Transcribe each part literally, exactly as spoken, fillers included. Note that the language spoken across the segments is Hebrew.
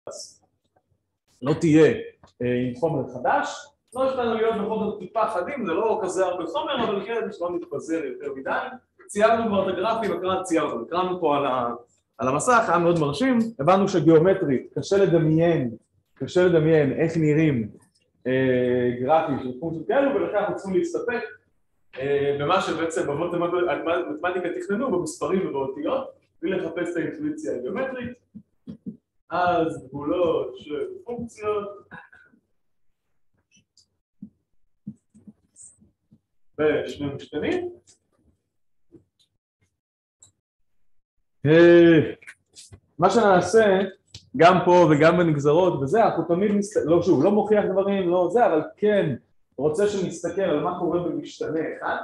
אז לא תהיה עם חומר חדש, לא יש לנו להיות בכל זאת טיפה חדים, זה לא כזה הרבה חומר, אבל כן, שלא מתפזר יותר מדי. ציירנו כבר את הגרפים, הקראת ציירנו, הקראנו פה על, ה... על המסך, היה מאוד מרשים, הבנו שגיאומטרית, קשה לדמיין, קשה לדמיין איך נראים אה, גרפים של פונקציות כאלו, ולכן אנחנו צריכים להסתפק אה, במה שבעצם במתמטיקה תכננו, במספרים ובאותיות, ולחפש את האינטואיציה הגיאומטרית. אז גבולות של פונקציות בשני משתנים. מה שנעשה, גם פה וגם בנגזרות וזה, אנחנו תמיד נסתכל, לא שוב, לא מוכיח דברים, לא זה, אבל כן רוצה שנסתכל על מה קורה במשתנה אחד,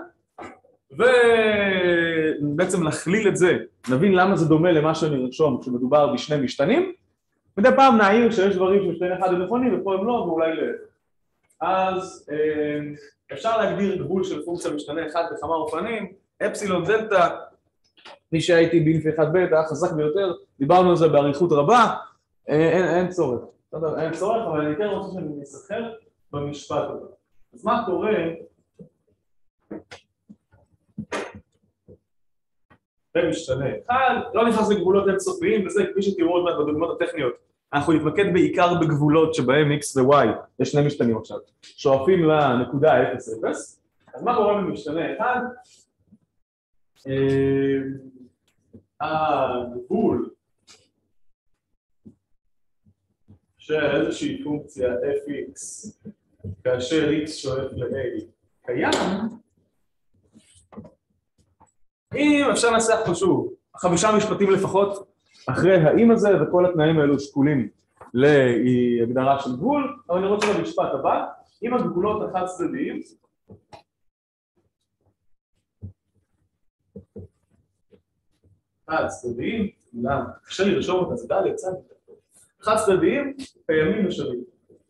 ובעצם נכליל את זה, נבין למה זה דומה למה שנרשום כשמדובר בשני משתנים, מדי פעם נעיר שיש דברים שמשתנה אחד הם נכונים ופה הם לא, ואולי לא. אז אפשר להגדיר גבול של פונקציה משתנה אחד בכמה אופנים, אפסילון דלטה, מי שהייתי באינפי אחד ב' היה חזק ביותר, דיברנו על זה באריכות רבה, אין, אין צורך, אין צורך, אבל אני כן רוצה שאני נסחר במשפט הזה. אז מה קורה במשתנה אחד, לא נכנס לגבולות אינסופיים, וזה כפי שתראו עוד מעט בדוגמאות הטכניות, אנחנו נתמקד בעיקר בגבולות שבהם x ו-y, יש שני משתנים עכשיו, שואפים לנקודה אפס אפס, אז מה קורה במשתנה אחד? הגבול של איזושהי פונקציה fx כאשר x שואף ל-a קיים, אם אפשר לנסח פה שוב, חמישה משפטים לפחות אחרי האם הזה, וכל התנאים האלו שקולים להגדרה של גבול, אבל אני רוצה למשפט הבא, אם הגבולות החד צדדיים, חד צדדיים, למה? קשה לי לרשום אותה, זה ד' צד, חד צדדיים קיימים ושווים.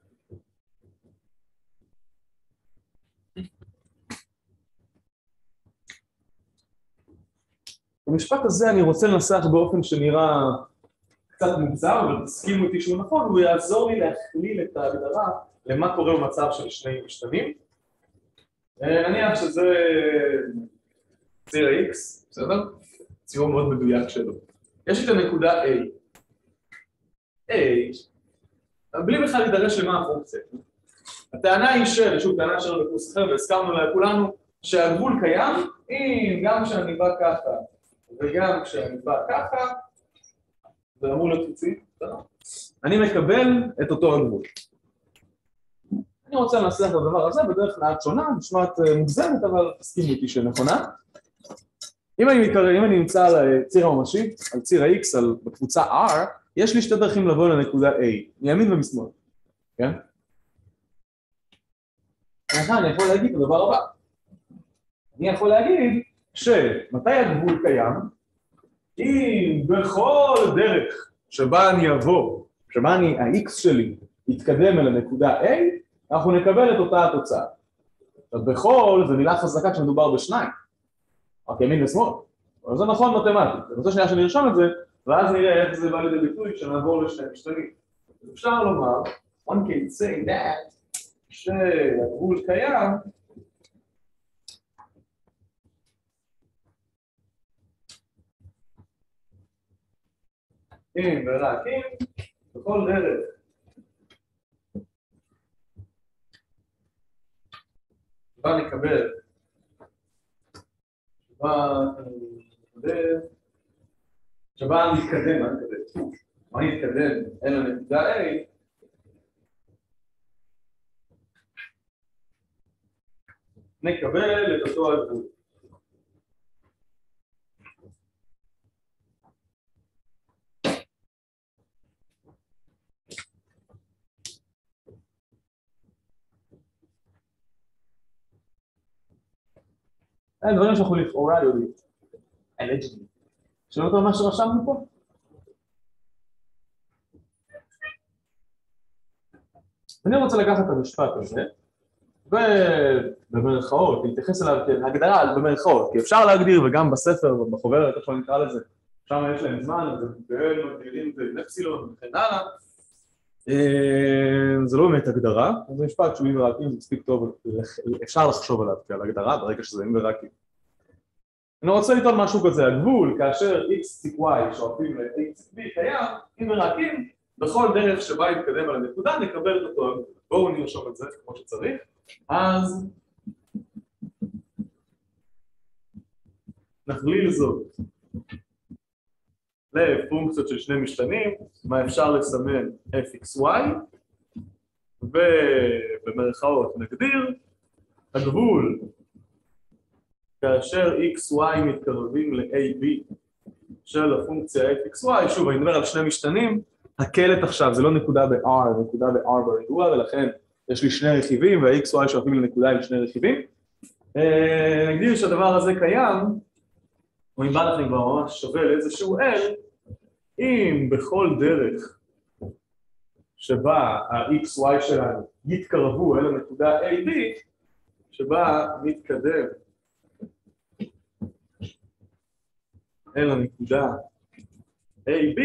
במשפט הזה אני רוצה לנסח באופן שנראה קצת מוגזר, אבל תסכימו איתי שהוא נכון, הוא יעזור לי להכליל את ההגדרה למה קורה במצב של שני משתנים. נניח שזה ציר ה-X, בסדר? ציור מאוד מדויק שלו. יש את הנקודה A. A, בלי בכלל להידרש למה הפונקציה. הטענה היא של, שוב, טענה שלנו בקורס אחר, והסכמנו לה כולנו, שהגבול קיים, אם גם כשאני בא ככה, וגם כשאני בא ככה, זה אמור להיות חצי, אני מקבל את אותו הגבול. אני רוצה לנסח את הדבר הזה בדרך מעט שונה, נשמעת מוגזמת, אבל תסכימו איתי שנכונה. אם אני, אם אני נמצא על ציר הממשי, על ציר ה-X, על, בקבוצה R, יש לי שתי דרכים לבוא לנקודה A, מימין ומשמאל, כן? לכן אני יכול להגיד את הדבר הבא. אני יכול להגיד שמתי הגבול קיים, אם בכל דרך שבה אני אבוא, שבה אני, ה-X שלי יתקדם אל הנקודה A, אנחנו נקבל את אותה התוצאה. אז בכל זה מילה חזקה כשמדובר בשניים. רק ימין ושמאל. אבל זה נכון מתמטית. אני רוצה שנייה שאני ארשום את זה, ואז נראה איך זה בא לידי ביטוי כשנעבור לשני משתנים. אפשר לומר, one can say that, שהגבול קיים, אם ורק אם, בכל דרך שבה נקבל שבה נקבל שבה נתקדם, מה נתקדם? מה נתקדם אל הנקודה A, נקבל את אותו הגבול. אין דברים שאנחנו לכאורה יודעים. אלג'לי. שמעת על מה שרשמנו פה? אני רוצה לקחת את המשפט הזה, ובמרכאות, להתייחס אליו כהגדרה במרכאות, כי אפשר להגדיר, וגם בספר, בחוברת, איך שאני נקרא לזה, שם יש להם זמן, והם מגדירים את זה עם אפסילון וכן הלאה, זה לא באמת הגדרה, זה משפט שהוא אם ורק אם, זה מספיק טוב, אפשר לחשוב עליו כעל הגדרה, ברגע שזה אם ורק אם. אני רוצה לטעון משהו כזה, הגבול, כאשר x y שואפים ל-x b קיים, אם ורק אם, בכל דרך שבה יתקדם על הנקודה, נקבל את אותו הגבול. בואו נרשום את זה כמו שצריך. אז נכליל זאת לפונקציות של שני משתנים, מה אפשר לסמן f(x,y) ובמרכאות נגדיר הגבול כאשר x,y מתקרבים ל-a b של הפונקציה f(x,y), שוב אני מדבר על שני משתנים, הקלט עכשיו זה לא נקודה ב-r, זה נקודה ב-r בריבוע, ולכן יש לי שני רכיבים וה-x,y שואפים לנקודה עם שני רכיבים. נגדיר שהדבר הזה קיים, או אם בא לכם כבר ממש שווה לאיזשהו L, אם בכל דרך שבה ה-xy שלנו יתקרבו אל הנקודה A B, שבה מתקדם אל הנקודה A B,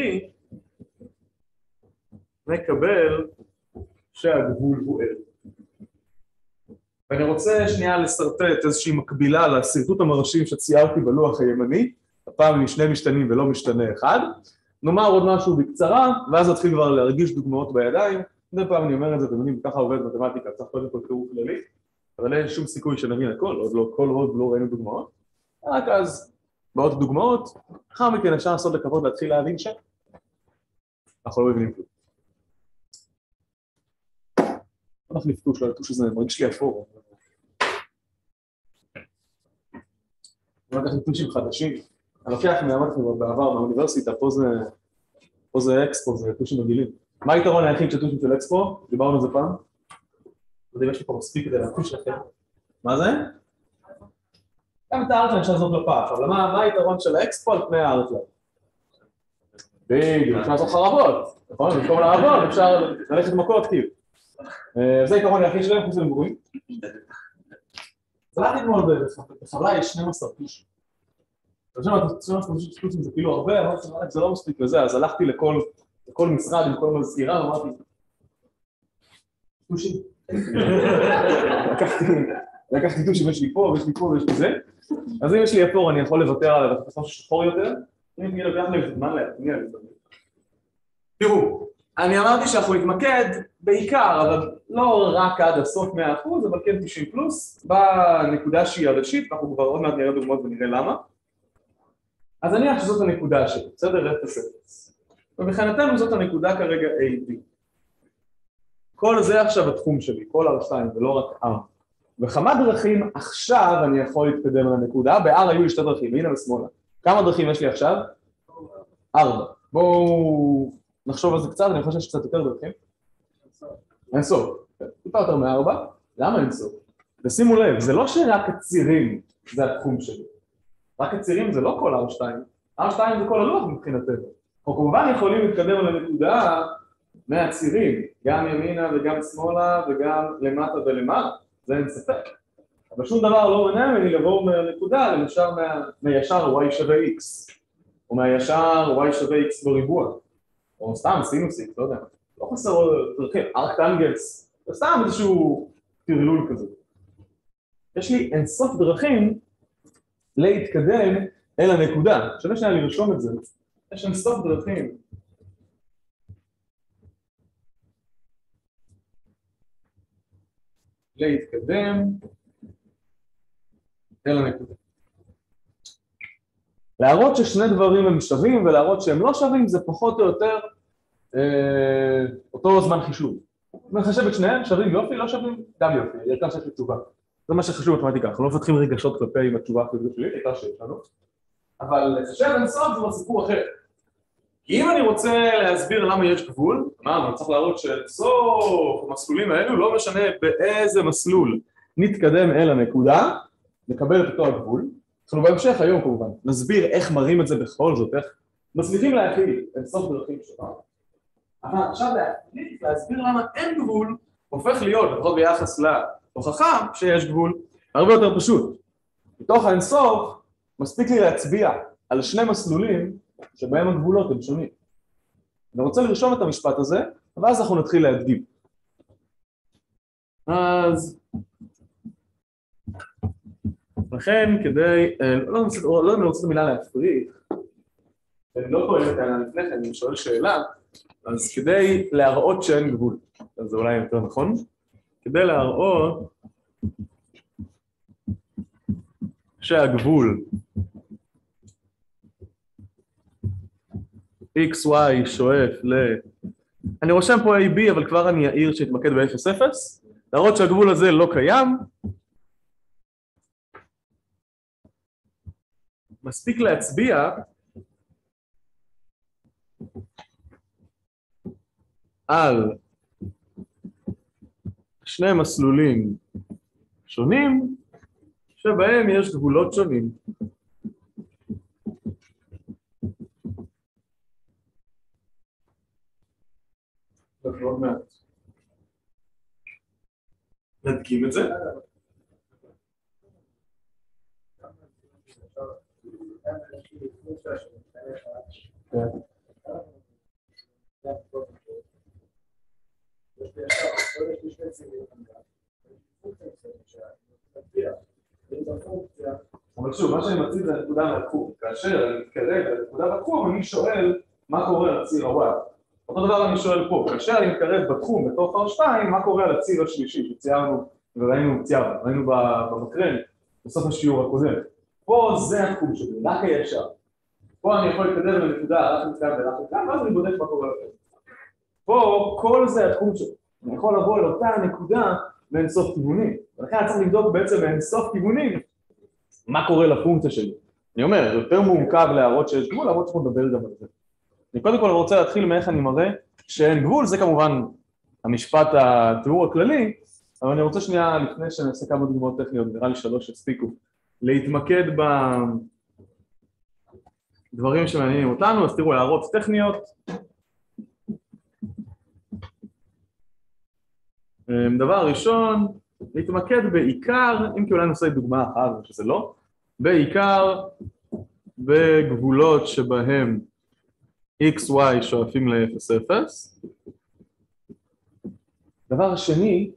נקבל שהגבול הוא L. ואני רוצה שנייה לסרטט איזושהי מקבילה לסרטוט המרשים שציירתי בלוח הימני, הפעם משני משתנים ולא משתנה אחד. נאמר עוד משהו בקצרה, ואז נתחיל כבר להרגיש דוגמאות בידיים. מדי פעם אני אומר את זה, אתם יודעים, ככה עובד מתמטיקה, צריך קודם כל תיאור כללי, אבל אין שום סיכוי שנבין הכל, עוד לא, כל עוד לא ראינו דוגמאות. רק אז, בעוד דוגמאות, אחר מכן אפשר לעשות לכבוד להתחיל להבין שם. אנחנו לא מבינים כלום. אנחנו נפתוש, לא נפתוש שזה מרגיש לי אפור. אני לוקח נפתושים חדשים. אני לוקח מהמתכם בעבר, מהאוניברסיטה, פה זה פה זה אקספו, זה נפתושים רגילים. מה היתרון היחיד של נפתושים של אקספו? דיברנו על זה פעם? לא יודע אם יש לי פה מספיק כדי להפתוש לכם. מה זה? גם את הארטלן אפשר לעשות לפעם, אבל מה היתרון של האקספו על פני הארטלן? בדיוק, אפשר לעשות חרבות, נכון? במקום לעבוד אפשר ללכת מכות כאילו. וזה העיקרון היחיד שלהם, חוץ למגורים. צלחתי אתמול בחבלה יש שנים עשר טושים. שנים עשר טושים זה כאילו הרבה, אבל זה לא מספיק לזה, אז הלכתי לכל משרד עם כל מזכירה ואמרתי טושים. לקחתי טושים, יש לי פה ויש לי פה ויש לי זה. אז אם יש לי אפור אני יכול לוותר עליו, אתה חושב ששחור יותר, אני תהיה לוקח לי זמן להתניע לזה. תראו. אני אמרתי שאנחנו נתמקד בעיקר, אבל לא רק עד הסוף מאה אחוז, אבל כן תשעים פלוס, בנקודה שהיא הראשית, אנחנו כבר עוד מעט נראה דוגמאות ונראה למה. אז אני חושב שזאת הנקודה שלי, בסדר? אפס אפס. ובכנתנו זאת הנקודה כרגע A B. כל זה עכשיו התחום שלי, כל R שתיים ולא רק R. וכמה דרכים עכשיו אני יכול להתקדם לנקודה, ב-R היו לי שתי דרכים, הנה ושמאלה. כמה דרכים יש לי עכשיו? ארבע. בואו נחשוב על זה קצת, אני חושב שיש קצת יותר דרכים. אין סוף. טיפה יותר מארבע. למה אין סוף? ושימו לב, זה לא שרק הצירים זה התחום שלי. רק הצירים זה לא כל R שתיים. R שתיים זה כל הלוח מבחינתנו. אנחנו כמובן יכולים להתקדם על הנקודה מהצירים, גם ימינה וגם שמאלה וגם למטה ולמעלה. זה אין ספק. אבל שום דבר לא מנע ממני לבוא מהנקודה, למשל מהישר y שווה x. או מהישר y שווה x בריבוע. או סתם סינוסית, לא יודע. לא חסר דרכים, ארקטנגלס. זה סתם איזשהו טרלול כזה. יש לי אינסוף דרכים להתקדם אל הנקודה. שווה שנייה לרשום את זה. יש אינסוף דרכים. להתקדם אל הנקודה. להראות ששני דברים הם שווים ולהראות שהם לא שווים זה פחות או יותר אה, אותו זמן חישוב. מחשב את שניהם, שווים יופי, לא שווים גם יופי, ירקה שיש לי תשובה. זה מה שחשוב במתמטיקה, אנחנו לא מפתחים רגשות כלפי עם התשובה החיובית שלי, הייתה שיש לנו. אבל לחשב אינסוף זה סיפור אחר. כי אם אני רוצה להסביר למה יש גבול, מה, אני צריך להראות שאינסוף המסלולים האלו לא משנה באיזה מסלול נתקדם אל הנקודה, נקבל את אותו הגבול. אנחנו בהמשך היום כמובן, נסביר איך מראים את זה בכל זאת, איך מצליחים להכיל אינסוף דרכים שלנו. אבל עכשיו להכיל, להסביר למה אין גבול, הופך להיות, לפחות ביחס להוכחה שיש גבול, הרבה יותר פשוט. בתוך האינסוף, מספיק לי להצביע על שני מסלולים שבהם הגבולות הם שונים. אני רוצה לרשום את המשפט הזה, ואז אנחנו נתחיל להדגים. אז לכן כדי, לא יודע אם אני רוצה את המילה להפריך, אני לא קורא את העניין לפני כן, אני שואל שאלה, אז כדי להראות שאין גבול, אז זה אולי יותר נכון, כדי להראות שהגבול אקס וואי שואף ל... אני רושם פה איי בי, אבל כבר אני אעיר שהתמקד ב-אפס אפס, להראות שהגבול הזה לא קיים, מספיק להצביע על שני מסלולים שונים שבהם יש גבולות שונים. עוד מעט. נדגים את זה. אבל שוב, מה שאני מציג זה הנקודה מהתחום. כאשר אני מתקרב לנקודה בתחום, אני שואל מה קורה על הציר ה-Y. אותו דבר אני שואל פה, כאשר אני מתקרב בתחום בתוך אר שתיים, מה קורה על הציר השלישי שציירנו וראינו ציירנו, ראינו במקרן בסוף השיעור הקודם. פה זה התחום שלי, רק הישר. פה אני יכול להתקדם לנקודה, רק נתקרב ורק נתקרב, ואז אני בודק מה קורה לכם. פה כל זה התחום שלי. אני יכול לבוא לאותה נקודה באינסוף כיוונים. ולכן אני צריך לבדוק בעצם באינסוף כיוונים מה קורה לפונקציה שלי. אני אומר, זה יותר מורכב להראות שיש גבול, להראות שאנחנו נדבר גם על זה. אני קודם כל רוצה להתחיל מאיך אני מראה שאין גבול, זה כמובן המשפט התיאור הכללי, אבל אני רוצה שנייה לפני שנעשה כמה דוגמאות טכניות, נראה לי שלוש הספיקו, להתמקד בדברים שמעניינים אותנו, אז תראו הערות טכניות. דבר ראשון, להתמקד בעיקר, אם כי אולי נעשה דוגמה אחת, שזה לא, בעיקר בגבולות שבהם אקס וואי שואפים ל-אפס אפס. דבר שני,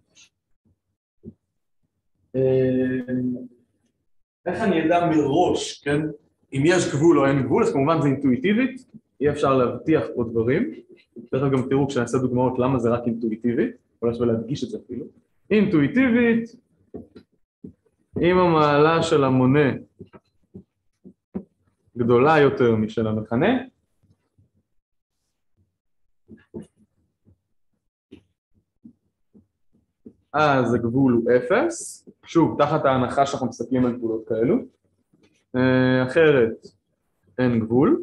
איך אני אדע מראש, כן? אם יש גבול או אין גבול, אז כמובן זה אינטואיטיבית, אי אפשר להבטיח פה דברים. דרך אגב גם תראו כשנעשה דוגמאות למה זה רק אינטואיטיבית, אולי שווה להדגיש את זה אפילו. אינטואיטיבית, אם המעלה של המונה גדולה יותר משל המכנה, אז הגבול הוא אפס, שוב, תחת ההנחה שאנחנו מסתכלים על גבולות כאלו, אחרת אין גבול,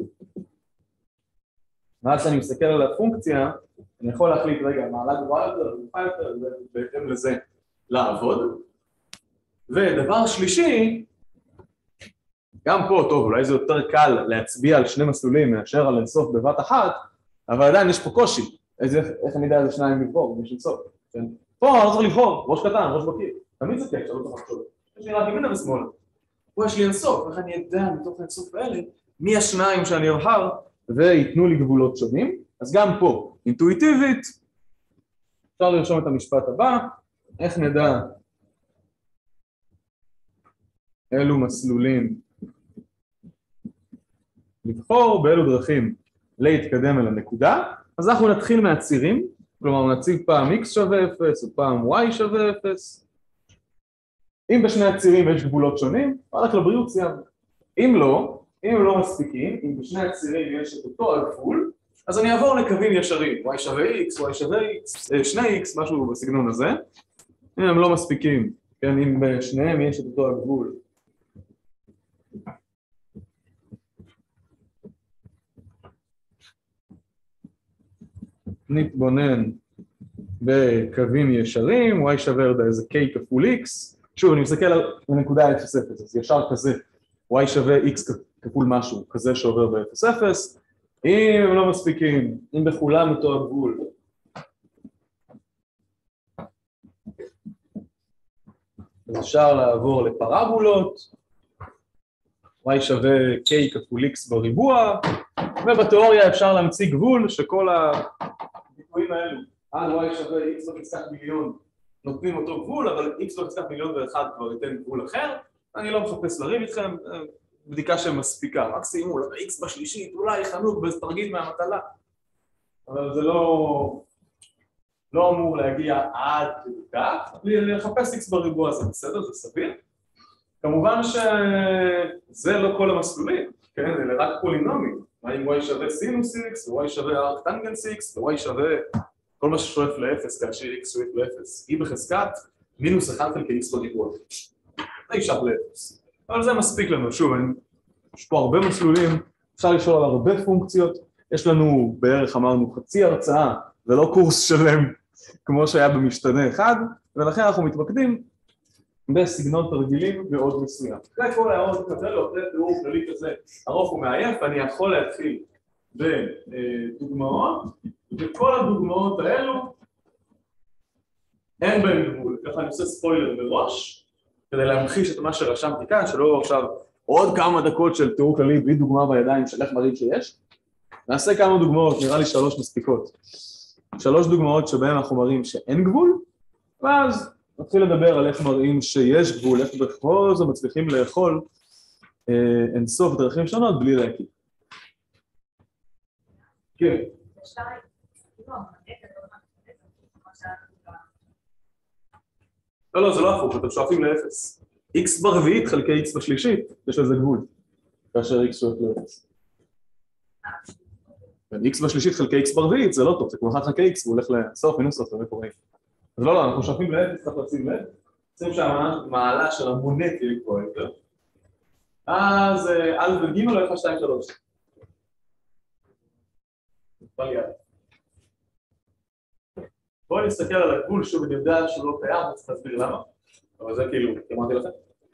ואז כשאני מסתכל על הפונקציה, אני יכול להחליט, רגע, מעלה גבוהה יותר, גבוהה יותר, ובהתאם לזה לעבוד. ודבר שלישי, גם פה, טוב, אולי זה יותר קל להצביע על שני מסלולים מאשר על אינסוף בבת אחת, אבל עדיין יש פה קושי, איך אני יודע איזה שניים לבחור, יש אינסוף, כן? פה אני לא צריך לבחור, ראש קטן, ראש בקיר, תמיד זה כיף, שלא צריך לחשוב. יש לי רק ימינה ושמאלה. פה יש לי אינסוף, איך אני אדע מתוך האינסוף האלה, מי השניים שאני אבחר, ויתנו לי גבולות שונים. אז גם פה, אינטואיטיבית, אפשר לרשום את המשפט הבא, איך נדע אילו מסלולים לבחור, באילו דרכים להתקדם אל הנקודה. אז אנחנו נתחיל מהצירים, כלומר נציב פעם x שווה אפס או פעם y שווה אפס. אם בשני הצירים יש גבולות שונים, הלך לבריאות סיימנו. אם לא, אם הם לא מספיקים, אם בשני הצירים יש את אותו הגבול, אז אני אעבור לקווים ישרים, y שווה x, y שווה x, שני x, משהו בסגנון הזה. אם הם לא מספיקים, כן, אם בשניהם יש את אותו הגבול, נתבונן בקווים ישרים, y שווה עוד איזה k כפול x, שוב אני מסתכל על נקודה אפס אפס, אז ישר כזה, y שווה x כפול משהו, כזה שעובר ב-אפס אפס, אם הם לא מספיקים, אם בכולם אותו הגבול, אז אפשר לעבור לפרבולות, y שווה k כפול x בריבוע, ובתיאוריה אפשר להמציא גבול שכל הביטויים האלו על y שווה x בחזקת מיליון נותנים אותו גבול, אבל x בחזקת מיליון ואחד כבר ייתן גבול אחר. אני לא מחפש לריב איתכם, בדיקה שמספיקה, רק שימו x בשלישית, אולי חנוק באיזה תרגיל מהמטלה, אבל זה לא, לא אמור להגיע עד כך, לחפש x בריבוע זה בסדר, זה סביר. כמובן שזה לא כל המסלולים, כן, אלה רק פולינומים, מה אם y שווה סינוס x, ו-y שווה ארק טנגנס x, ו-y שווה כל מה ששואף לאפס, כאשר x שואף לאפס, e בחזקת מינוס אחד חלקי x בריבוע. זה יישאר לאפס. אבל זה מספיק לנו, שוב, יש פה הרבה מסלולים, אפשר לשאול על הרבה פונקציות, יש לנו בערך אמרנו חצי הרצאה, ולא קורס שלם כמו שהיה במשתנה אחד, ולכן אנחנו מתמקדים בסגנון תרגילים מאוד מסוים. אחרי כל ההערות כזה, לא, אחרי תיאור כללי כזה ארוך ומעייף, אני יכול להתחיל בדוגמאות, וכל הדוגמאות האלו אין בהן גבול, ככה אני עושה ספוילר מראש, כדי להמחיש את מה שרשמתי כאן, שלא עכשיו עוד כמה דקות של תיאור כללי בלי דוגמה בידיים של איך מראים שיש. נעשה כמה דוגמאות, נראה לי שלוש מספיקות. שלוש דוגמאות שבהן אנחנו מראים שאין גבול, ואז נתחיל לדבר על איך מראים שיש גבול, איך בכל זאת מצליחים לאכול אה, אינסוף דרכים שונות בלי להקים. כן. לא, לא, זה לא הפוך, אתם שואפים לאפס. x ברביעית חלקי x בשלישית, יש לזה גבול, כאשר x שואף לאפס. x בשלישית חלקי x ברביעית זה לא טוב, זה כמו אחד חלקי x, והוא הולך לסוף מינוס סוף, זה קורה. אז לא, לא, אנחנו שואפים לאפס, צריך לשים לב. שים שהמעלה של המונה תהיה גבוהה יותר. אז א' וג' או אחד, שתיים, שלוש. בואו נסתכל על הגבול, שוב אני יודע שלא קיים, אני צריך להסביר למה. אבל זה כאילו, אמרתי לכם.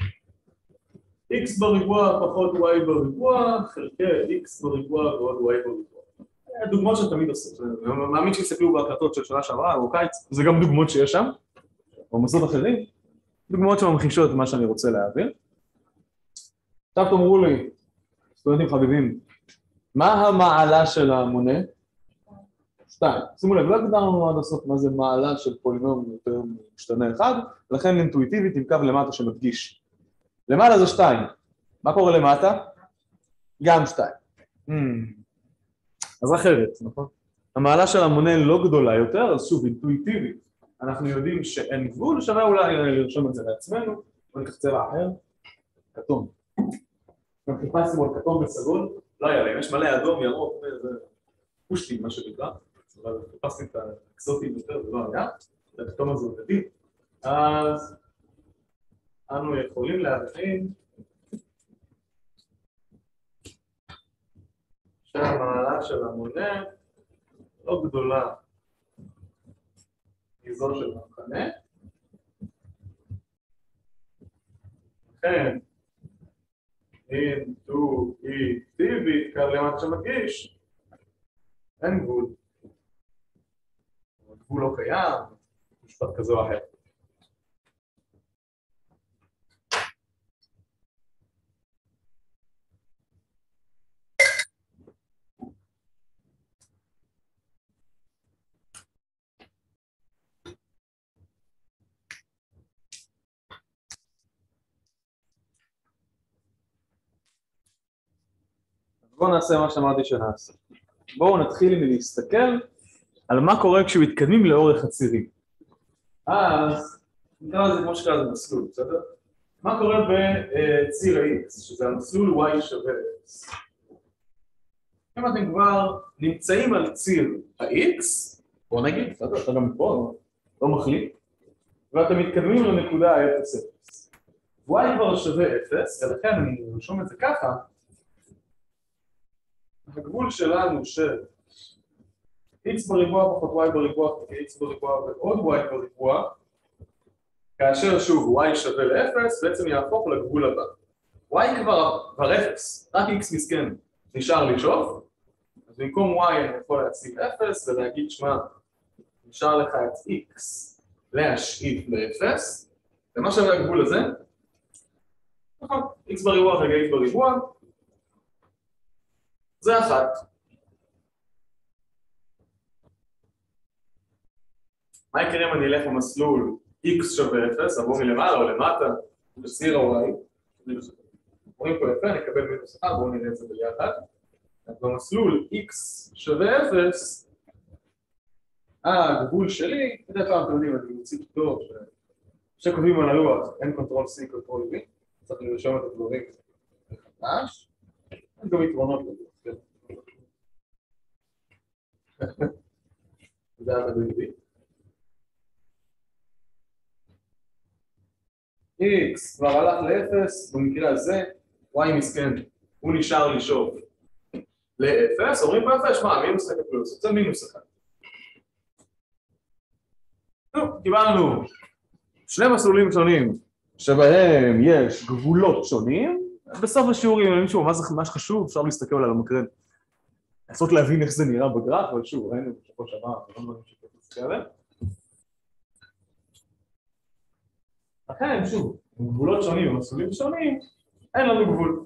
x בריבוע פחות y בריבוע, חלקי x בריבוע ועוד y בריבוע. דוגמאות שתמיד עושות, אני מאמין שיסתכלו בהקלטות של שנה שעברה או קיץ, זה גם דוגמאות שיש שם, או מוסדות אחרים, דוגמאות שממחישות את מה שאני רוצה להעביר. עכשיו תאמרו לי, סטודנטים חביבים, מה המעלה של המונה? שתיים. שימו לב, לא הגדרנו עד הסוף מה זה מעלה של פולינום יותר משתנה אחד, לכן אינטואיטיבית עם קו למטה שמדגיש. למעלה זה שתיים. מה קורה למטה? גם שתיים. אז אחרת, נכון? המעלה של המונה לא גדולה יותר, אז שוב, אינטואיטיבית. אנחנו יודעים שאין גבול, שווה אולי לרשום את זה לעצמנו, בוא ניקח צבע אחר, כתום. גם חיפשנו על כתום בסגול, לא היה להם, יש מלא אדום, ירוק, זה פושטים, מה שנקרא. חיפשתי את האקסוטים יותר, זה לא היה, זה הכתום הזה עובדי. אז אנו יכולים להבין שהמעלה של המונה לא גדולה מזו של המכנה. לכן, אינטואיטיבית, קו למטה שמדגיש, אין גבול. הגבול לא קיים, משפט כזה או אחר. בואו נעשה מה שאמרתי שנעשה. בואו נתחיל מלהסתכל על מה קורה כשמתקדמים לאורך הצירים. אז נקרא לזה כמו שקרה, זה מסלול, בסדר? מה קורה בציר ה-X, שזה המסלול y שווה אפס. אם אתם כבר נמצאים על ציר ה-X, בואו נגיד, בסדר, אתה גם פה, לא מחליט, ואתם מתקדמים לנקודה אפס אפס. y כבר שווה אפס, ולכן אני רשום את זה ככה, הגבול שלנו של x בריבוע פחות y בריבוע פחות x בריבוע ועוד y בריבוע, כאשר שוב y שווה ל-אפס, בעצם יהפוך לגבול הבא. y כבר כבר אפס, רק x מסכן נשאר לשאוף, אז במקום y אני יכול להציב אפס ולהגיד שמה, נשאר לך את x להשאיף ל-אפס, ומה שווה הגבול הזה? נכון, x בריבוע חלקי x בריבוע, זה אחת. מה יקרה אם אני אלך במסלול x שווה אפס, עבור מלמעלה או למטה, בסיר או y, רואים פה יפה, נקבל מינוס אחד, בואו נראה את זה ביחד. אז במסלול x שווה אפס, הגבול שלי, מדי פעם אתם יודעים, אני מוציא טוב, כשכותבים על הלוח, אין קונטרול C, קונטרול V, צריך לרשום את הדברים מחדש, אין גם יתרונות לזה. זה היה ב-V. X כבר הלך ל-אפס, במקרה הזה, Y מסכן, הוא נשאר לשאוף ל-אפס, אומרים פה יפה, שמע, מינוס אחד פלוס, זה מינוס אחד. טוב, קיבלנו שני מסלולים שונים שבהם יש גבולות שונים, בסוף השיעורים, אני חושב, מה שחשוב, אפשר להסתכל על המקרן. לעשות להבין איך זה נראה בגרף, אבל שוב, ראינו בשבוע שעבר, לא דברים שכן להסתכל עליהם. לכן, שוב, גבולות שונים ומסלולים שונים, אין לנו גבול.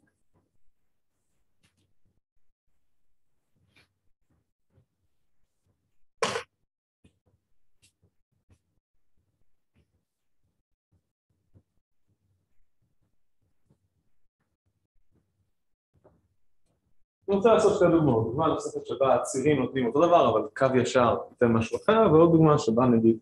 אני רוצה לעשות שתי דוגמאות, דוגמה נוספת שבה הצירים נותנים אותו דבר, אבל קו ישר נותן משהו אחר, ועוד דוגמה שבה נגיד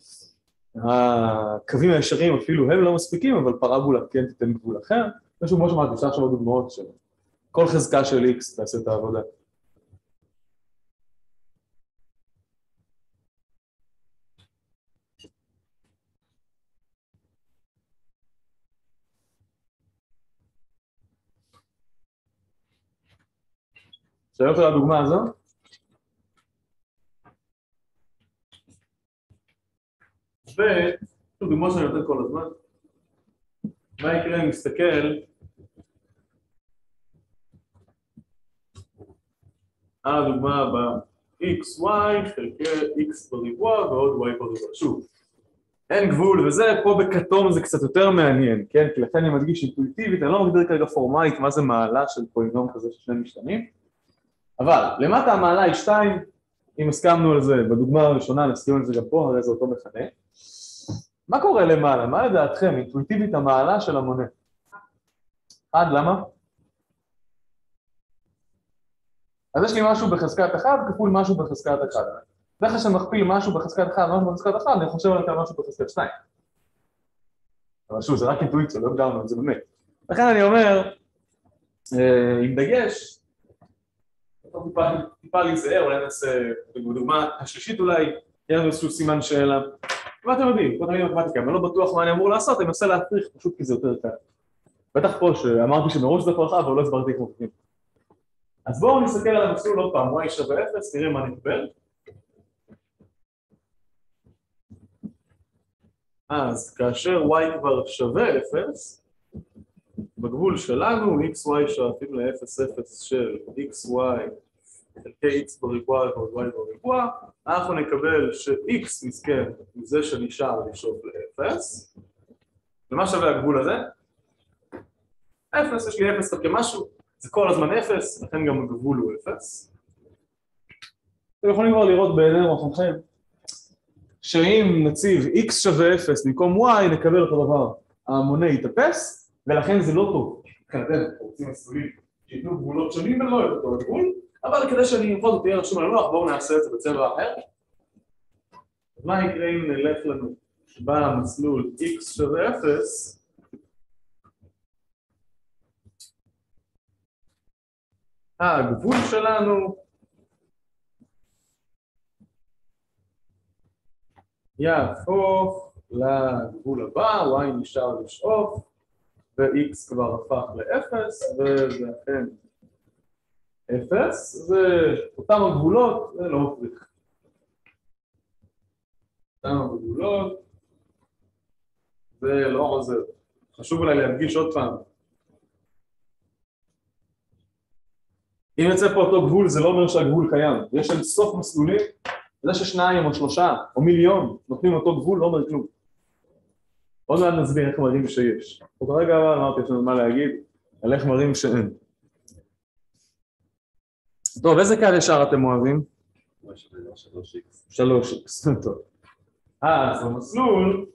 הקווים הישרים אפילו הם לא מספיקים, אבל פרבולה כן תיתן גבול אחר. משהו כמו שאמרתי, אפשר לשמוע דוגמאות של כל חזקה של X תעשה את העבודה. שאלות על הדוגמה הזו? וזו דוגמה שאני נותן כל הזמן. מה יקרה אם נסתכל על הדוגמה הבאה, xy חלקי x בריבוע ועוד y בריבוע. שוב, אין גבול וזה, פה בכתום זה קצת יותר מעניין, כן? כי לכן אני מדגיש אינטואיטיבית, אני לא מגדיר כרגע פורמלית מה זה מעלה של פולינום כזה של שני משתנים. אבל למטה המעלה היא שתיים, אם הסכמנו על זה בדוגמה הראשונה, נסכים על זה גם פה, הרי זה אותו מכנה. מה קורה למעלה? מה לדעתכם? אינטואיטיבית המעלה של המונה. אחד, למה? אז יש לי משהו בחזקת אחד כפול משהו בחזקת אחד. ואחרי שאני מכפיל משהו בחזקת אחד ומשהו בחזקת אחד, אני חושב על משהו בחזקת שתיים. אבל שוב, זה רק אינטואיציה, לא הגדרנו את זה באמת. לכן אני אומר, עם דגש, טיפה להיזהר, אולי נעשה בדוגמה השלישית אולי, יהיה לנו איזשהו סימן שאלה. מה אתם יודעים? כל תמיד מתמטיקה, אבל לא בטוח מה אני אמור לעשות, אני מנסה להפריך פשוט כי זה יותר קל. בטח פה שאמרתי שמראש זה פרחה, אבל לא הסברתי כמו חוקים. אז בואו נסתכל על המסלול עוד פעם, y שווה אפס, נראה מה נקבל. אז כאשר y כבר שווה אפס, בגבול שלנו, xy שואפים ל-אפס אפס של xy חלקי x בריבוע ועוד y בריבוע, אנחנו נקבל ש-x מסכן מזה שנשאר לשאוף ל-אפס. ומה שווה הגבול הזה? אפס, יש לי אפס חלקי משהו, זה כל הזמן אפס, לכן גם הגבול הוא אפס. אתם יכולים כבר לראות בעיני רוחכם שאם נציב x שווה אפס במקום y, נקבל אותו דבר. המונה יתאפס, ולכן זה לא טוב. מבחינתנו, אנחנו רוצים מסלולים שיתנו גבולות שונים ולא את אותו הגבול, אבל כדי שאני בכל זאת תהיה רשום על הלוח, בואו נעשה את זה בצבע אחר. מה יקרה אם נלך לנו במסלול x שווה אפס, הגבול שלנו יהפוך לגבול הבא, y נשאר לשאוף, ו-x כבר הפך ל-אפס, וזה אכן אפס, ואותם הגבולות, זה לא מפריך. אותם הגבולות, זה לא עוזר. חשוב אולי להדגיש עוד פעם. אם יוצא פה אותו גבול, זה לא אומר שהגבול קיים. יש שם סוף מסלולים, זה ששניים או שלושה או מיליון נותנים אותו גבול, לא אומר כלום. עוד מעט נסביר איך מראים שיש. וכרגע אבל אמרתי, יש לנו מה להגיד על איך מראים שאין. טוב, איזה קו ישר אתם אוהבים? שלוש איקס. טוב. אז במסלול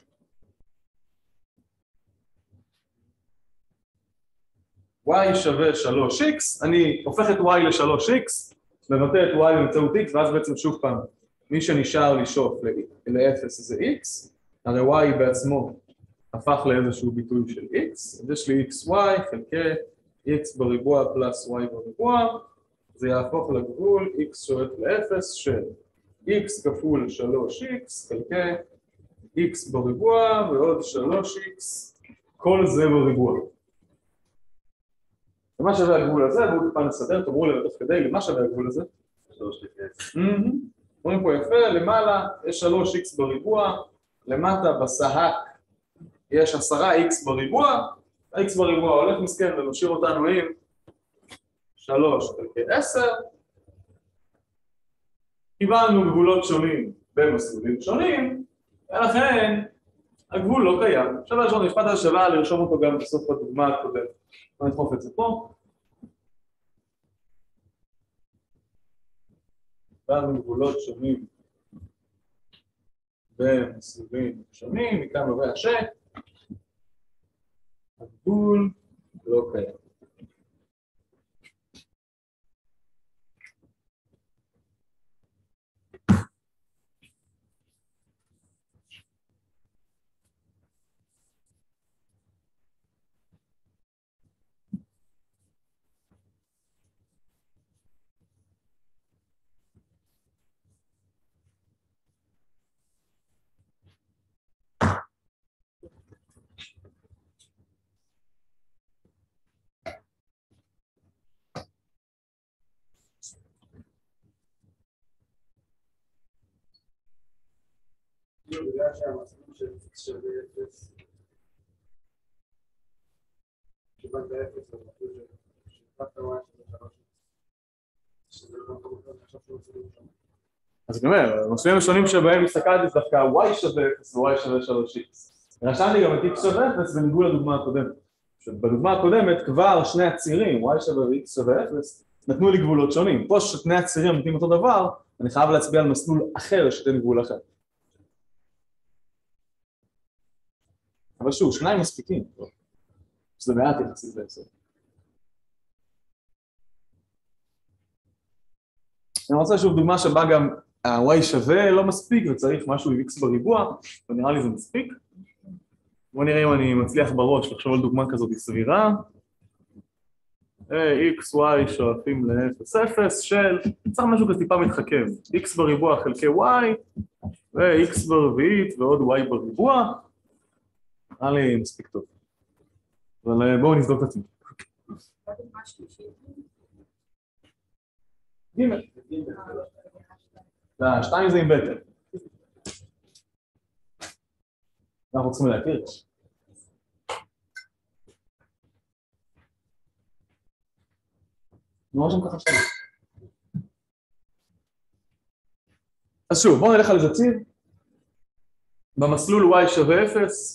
y שווה שלוש איקס, אני הופך את y ל-שלוש איקס, מבטא את y באמצעות x, ואז בעצם שוב פעם, מי שנשאר לשאוף ל-אפס זה x, הרי y בעצמו הפך לאיזשהו ביטוי של x, אז יש לי xy חלקי x בריבוע פלוס y בריבוע, זה יהפוך לגבול x שואף ל-אפס של x כפול שלוש איקס חלקי x בריבוע ועוד שלוש איקס, כל זה בריבוע. ומה שווה הגבול הזה? בואו טיפה נסדר, תאמרו לי בתוך כדי, למה שווה הגבול הזה? שלוש איקס. רואים פה יפה, למעלה יש שלוש איקס בריבוע, למטה בסהק יש עשרה איקס בריבוע, ה-x בריבוע הולך מסכן ומשאיר אותנו עם שלוש חלקי עשר. קיבלנו גבולות שונים במסלולים שונים, ולכן הגבול לא קיים. שווה לשאול משפט הזה שווה לרשום אותו גם בסוף הדוגמה הקודמת. בוא נדחוף את זה פה. קיבלנו גבולות שונים במסלולים שונים, מכאן נובע שהגבול לא קיים. בגלל שהמסלול של x שווה אפס קיבלת אפס במסלול של שפת הוואי שזה שלוש שזה לא מקום אחר עכשיו שהוא מסלול שם. אז אני אומר, המסלולים השונים שבהם הסתכלתי דווקא y שווה אפס ו-y שווה שלוש איקס. רשמתי גם את x שווה אפס בניגוד לדוגמה הקודמת. בדוגמה הקודמת כבר שני הצירים, y שווה ו-x שווה אפס, נתנו לי גבולות שונים. פה שני הצירים נותנים אותו דבר, אני חייב להצביע על מסלול אחר שתן גבול אחר. אבל שוב, שניים מספיקים, שזה מעט יחסית בעצם. אני רוצה שוב דוגמה שבה גם ה-y שווה לא מספיק וצריך משהו עם x בריבוע, ונראה לי זה מספיק. בואו נראה אם אני מצליח בראש לחשוב על דוגמה כזאת סבירה. x, y שואפים ל-אפס אפס של, צריך משהו כזה טיפה מתחכם, x בריבוע חלקי y, ו-x ברביעית ועוד y בריבוע. נראה לי מספיק טוב. אבל בואו נבדוק את עצמי. גימל. שתיים זה עם בטר. אנחנו צריכים להכיר. נורא שם ככה שתיים. אז שוב, בואו נלך על איזה ציר. במסלול y שווה אפס.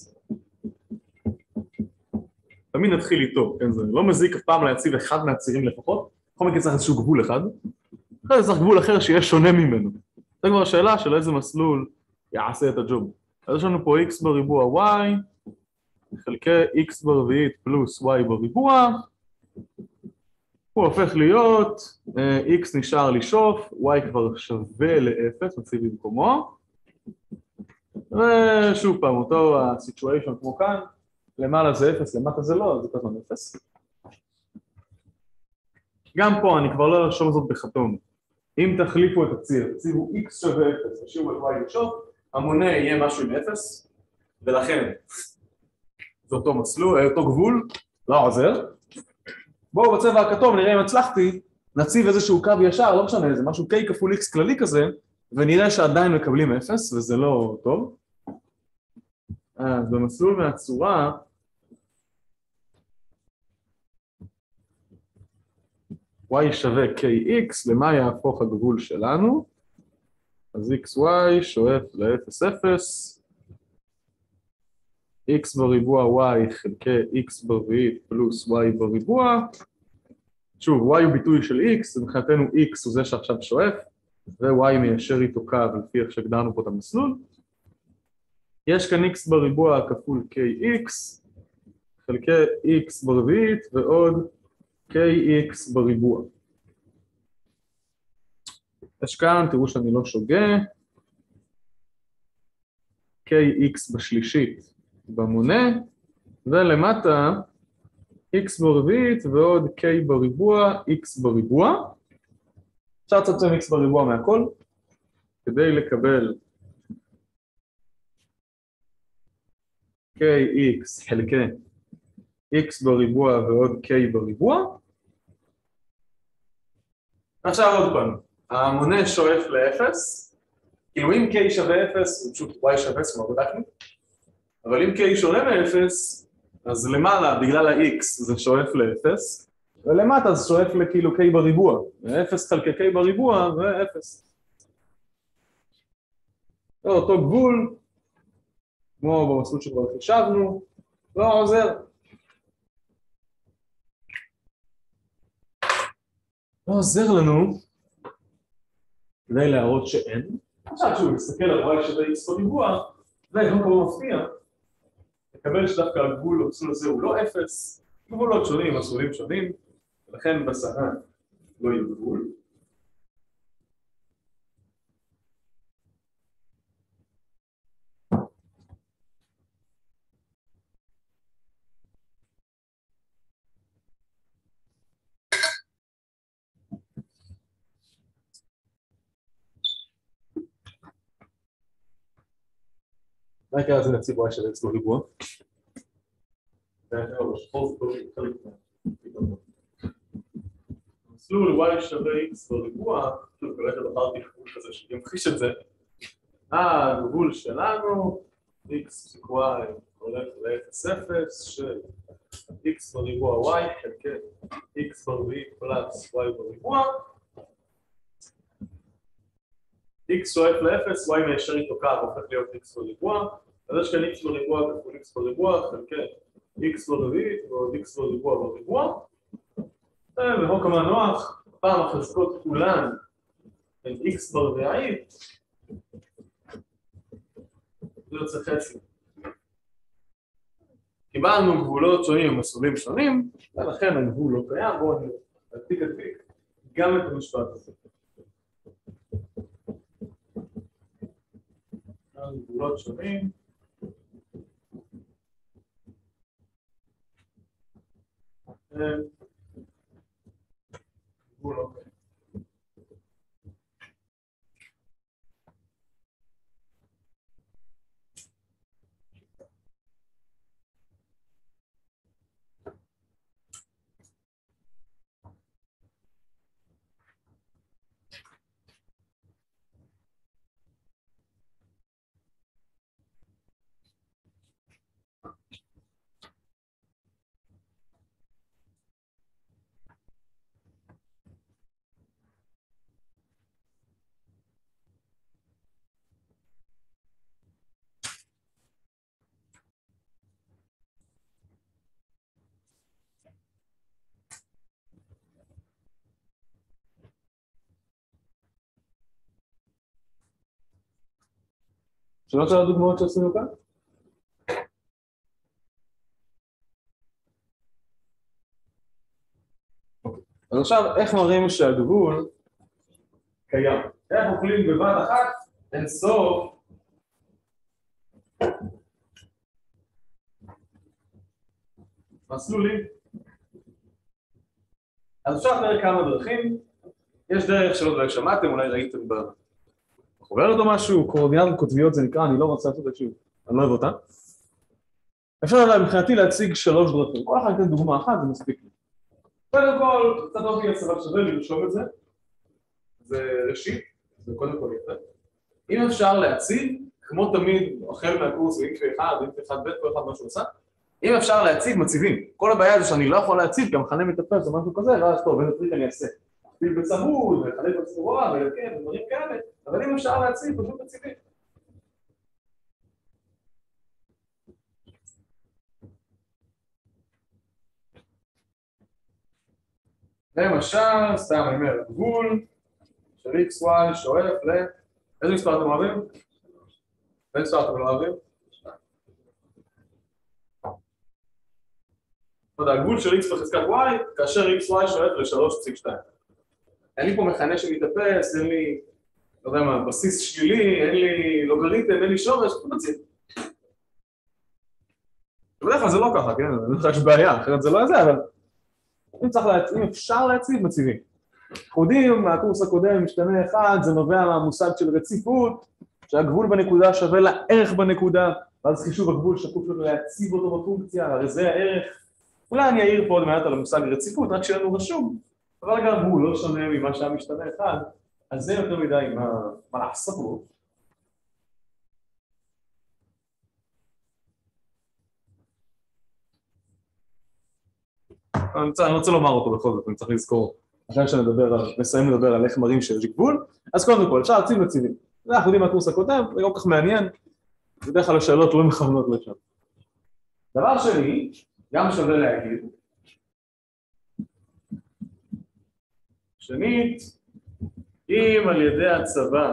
תמיד נתחיל איתו, כן, זה לא מזיק אף פעם להציב אחד מהצירים לפחות, בכל מקרה צריך איזשהו גבול אחד, אחרי זה צריך גבול אחר שיהיה שונה ממנו. זו כבר השאלה של איזה מסלול יעשה את הג'וב. אז יש לנו פה x בריבוע y, חלקי x ברביעית פלוס y בריבוע, הוא הופך להיות, x נשאר לשאוף, y כבר שווה ל-אפס, נציב במקומו, ושוב פעם, אותו הסיטואשן כמו כאן, למעלה זה אפס, למטה זה לא, זה כזמן אפס. גם פה אני כבר לא ארשום זאת בחתום. אם תחליפו את הציר, הציר הוא x שווה אפס, תשאירו את y לשאוף, המונה יהיה משהו עם אפס, ולכן זה אותו מסלול, אותו גבול, לא עוזר. בואו בצבע הכתום נראה אם הצלחתי, נציב איזשהו קו ישר, לא משנה, זה משהו k כפול x כללי כזה, ונראה שעדיין מקבלים אפס, וזה לא טוב. אז במסלול מהצורה, y שווה kx, למה יהפוך הגבול שלנו? אז xy שואף ל-אפס אפס, x בריבוע y חלקי x ברביעית פלוס y בריבוע. שוב, y הוא ביטוי של x, מבחינתנו x הוא זה שעכשיו שואף, ו-y מיישר איתו קו לפי איך שהגדרנו פה את המסלול. יש כאן x בריבוע כפול kx, חלקי x ברביעית ועוד kx בריבוע. יש כאן, תראו שאני לא שוגה, kx בשלישית במונה, ולמטה x ברביעית ועוד k בריבוע, x בריבוע. אפשר לצמצם x בריבוע מהכל, כדי לקבל kx חלקי x בריבוע ועוד k בריבוע. עכשיו עוד פעם, המונה שואף ל-אפס, כאילו אם k שווה אפס, הוא פשוט y שווה אפס, כמו בדקנו, אבל אם k שונה מ-אפס, אז למעלה, בגלל ה-x זה שואף ל-אפס, ולמטה זה שואף לכאילו k בריבוע, אפס חלקי k בריבוע ו-אפס. זה אותו גבול, כמו במסלול שכבר חישבנו, לא עוזר. לא עוזר לנו, כדי להראות שאין. עכשיו כשהוא מסתכל על y שווה x בריבוע, וגם כמו מפתיע, נקבל שדווקא הגבול במסלול הזה הוא לא אפס, גבולות שונים, מסלולים שונים, ולכן בסהן לא יהיה גבול. מה יקרה אז נציב y שווה x בריבוע? מסלול y שווה x בריבוע, שוב, כרגע בחרתי גבול כזה שימחיש את זה. הגבול שלנו, x פסיק y הולך ל-אפס אפס של x בריבוע y חלקי x ברביעית פלוס y בריבוע. x שואף ל-אפס, y מיישר איתו קו, הופך להיות x בריבוע. אז יש כאן x בריבוע כפול x בריבוע חלקי x ברביעית ועוד x בריבוע בריבוע. והו כמה נוח, פעם החזקות כולן הן x ברביעית, זה יוצא חצי. קיבלנו גבולות שונים ומסלולים שונים, ולכן הגבול לא קיים, בואו נעתיק עתיק גם את המשפט הזה. גבולות שונים. גבול אוקיי. שאלות על הדוגמאות שעשינו כאן? אז עכשיו, איך מראים שהגבול קיים? איך אוכלים בבת אחת אין סוף מסלולים? אז אפשר לתאר כמה דרכים. יש דרך שלא דרך שמעתם, אולי ראיתם ב... חוברת או משהו, קורדיאנט קוטביות זה נקרא, אני לא רוצה לעשות את זה שוב, אני לא אוהב אותה. אפשר עליי מבחינתי להציג שלוש דרכים, כל אחד ניתן דוגמה אחת, זה מספיק לי. קודם כל, קצת אופי הסבל שווה לי לרשום את זה, זה ראשית, זה קודם כל יפה. אם אפשר להציג, כמו תמיד, החל מהקורס, אינפי אחד, אינפי אחד ב', כל אחד מה שהוא עושה, אם אפשר להציג, מציבים. כל הבעיה זה שאני לא יכול להציג, כי המחנה מתאפס או משהו כזה, ואז טוב, איזה טריק אני אעשה. תפיל בצמוד, וחלק בצורה, וכן, ודברים כאלה. אבל אם אפשר להציג, פשוט מציבים. למשל, סתם אני אומר, גבול של איקס וואי שואף ל... איזה מספר אתם אוהבים? איזה מספר אתם לא אוהבים? לא יודע, גבול של x בחזקת y, כאשר xy שואף ל-שלוש נקודה שתיים. אין לי פה מכנה שמתאפס, אין לי, לא יודע מה, בסיס שלילי, אין לי לוגריתם, אין לי שורש, אני מציב. בדרך כלל זה לא ככה, כן? אני חושב שיש בעיה, אחרת זה לא איזה, אבל אם צריך להציב, אם אפשר להציב, מציבים. אנחנו יודעים, מהקורס הקודם משתנה אחד, זה נובע מהמושג של רציפות, שהגבול בנקודה שווה לערך בנקודה, ואז חישוב הגבול שקוף לנו להציב אותו בפונקציה, הרי זה הערך. אולי אני אעיר פה עוד מעט על המושג רציפות, רק שיהיה לנו רשום, אבל גם הוא לא שונה ממה שהיה משתנה אחד, אז זה יותר מדי מה, מה לעשות בו. אני רוצה, אני רוצה לומר אותו בכל זאת, אני צריך לזכור, אחרי שנדבר על, נסיים לדבר על איך מראים שיש גבול, אז קודם כל, אפשר להציב מציבים. אנחנו יודעים מהקורס הקודם, זה לא כל כך מעניין, בדרך כלל השאלות לא מכוונות לשם. דבר שני, גם שווה להגיד, שנית, אם על ידי הצבא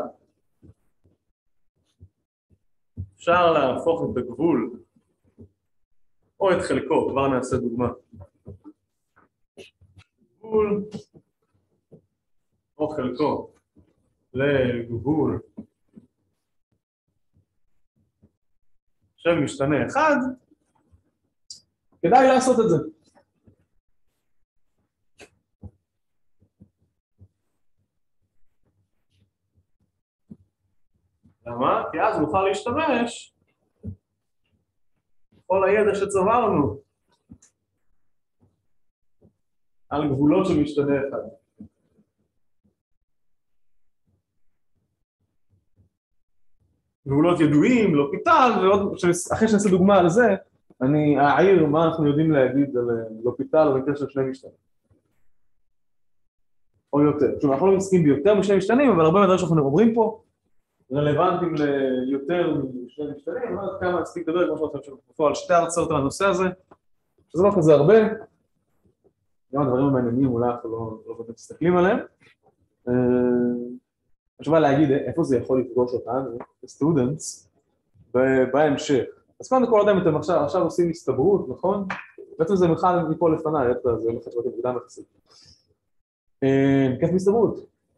אפשר להפוך את הגבול או את חלקו, כבר נעשה דוגמה. גבול או חלקו לגבול של משתנה אחד, כדאי לעשות את זה. למה? כי אז נוכל להשתמש כל הידע שצברנו על גבולות של משתנה אחד. גבולות ידועים, לא פיטל, ואחרי שנעשה דוגמה על זה, אני אעיר מה אנחנו יודעים להגיד על לא פיטל או במקרה של שני משתנים. או יותר. זאת אומרת, אנחנו לא מסכים ביותר משני משתנים, אבל הרבה מהדברים שאנחנו אומרים פה, רלוונטיים ליותר משני משתנים, אני לא יודעת כמה נספיק לדבר, כמו שאתם שומעים פה על שתי הרצאות על הנושא הזה, שזה לא כזה הרבה, גם הדברים המעניינים אולי אנחנו לא, לא באמת מסתכלים עליהם. חשובה להגיד איפה זה יכול לפגוש אותנו, סטודנטס, בהמשך. אז קודם כל, לא יודע אם אתם עכשיו, עכשיו עושים הסתברות, נכון? בעצם זה בכלל מפה לפניי, זה הולך שבאתם מוקדם יחסית. כיף מסתברות.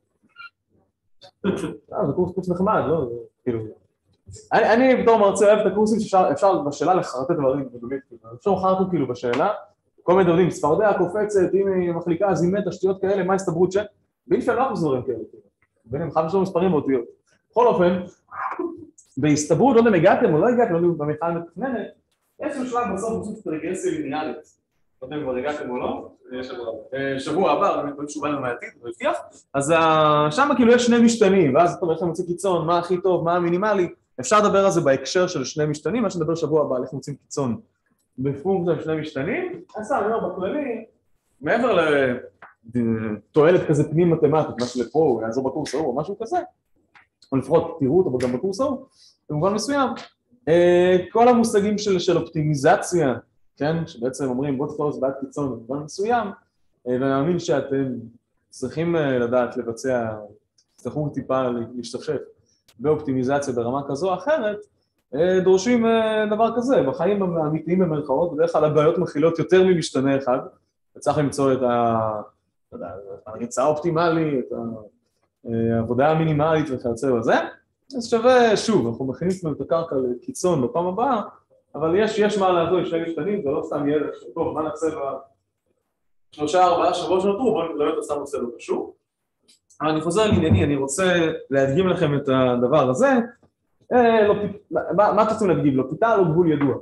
זה קורס נחמד, לא? כאילו... אני בתור מרצה אוהב את הקורסים שאפשר בשאלה לחרטט דברים, אפשר לחרטט כאילו בשאלה, כל מיני דברים, צפרדע, קופצת, אם היא מחליקה, זימת, תשתיות כאלה, מה הסתברות ש... באינפל לא אנחנו דברים כאלה, ביניהם, חייב לשאול מספרים באותיות. בכל אופן, בהסתברות, לא יודע אם הגעתם או לא הגעתם, לא יודע אם במחל מתכננת, יש לנו שלב בסוף מוצאים את הרגרסיה ליניאלית. לא יודע אם כבר הגעתם או לא, שבוע הבא, אני מקווה שהוא בא לנו מהעתיד, הוא הבטיח, אז שם כאילו יש שני משתנים, ואז אתה אומר לך מוצא קיצון, מה הכי טוב, מה המינימלי, אפשר לדבר על זה בהקשר של שני משתנים, מה שנדבר שבוע הבא, איך מוצאים קיצון בפונקציה של שני משתנים, אז אני אומר בכללי, מעבר לתועלת כזה פנים מתמטית, מה שלפה הוא יעזור בקורס ההוא או משהו כזה, או לפחות תראו אותו גם בקורס ההוא, במובן מסוים, כל המושגים של, של אופטימיזציה, כן, שבעצם אומרים בוא תפרוס בעד קיצון במובן מסוים, ואני מאמין שאתם צריכים לדעת לבצע, צריכים טיפה להשתפשף באופטימיזציה ברמה כזו או אחרת, דורשים דבר כזה, בחיים האמיתיים במרכאות, בדרך כלל הבעיות מכילות יותר ממשתנה אחד, וצריך למצוא את הריצה האופטימלית, את העבודה המינימלית וכיוצא בזה, אז שווה, שוב, אנחנו מכניסים את הקרקע לקיצון בפעם הבאה, אבל יש, יש מה לעזור עם שני משתנים, זה לא סתם ידע שטוב, מה נעשה בשלושה ארבעה שבוע שנותרו, בואו לא יודע סתם נושא לא קשור. אבל אני חוזר לענייני, אני רוצה להדגים לכם את הדבר הזה, אה, לא, מה, מה אתם רוצים להדגים? לא פיטל או גבול ידוע?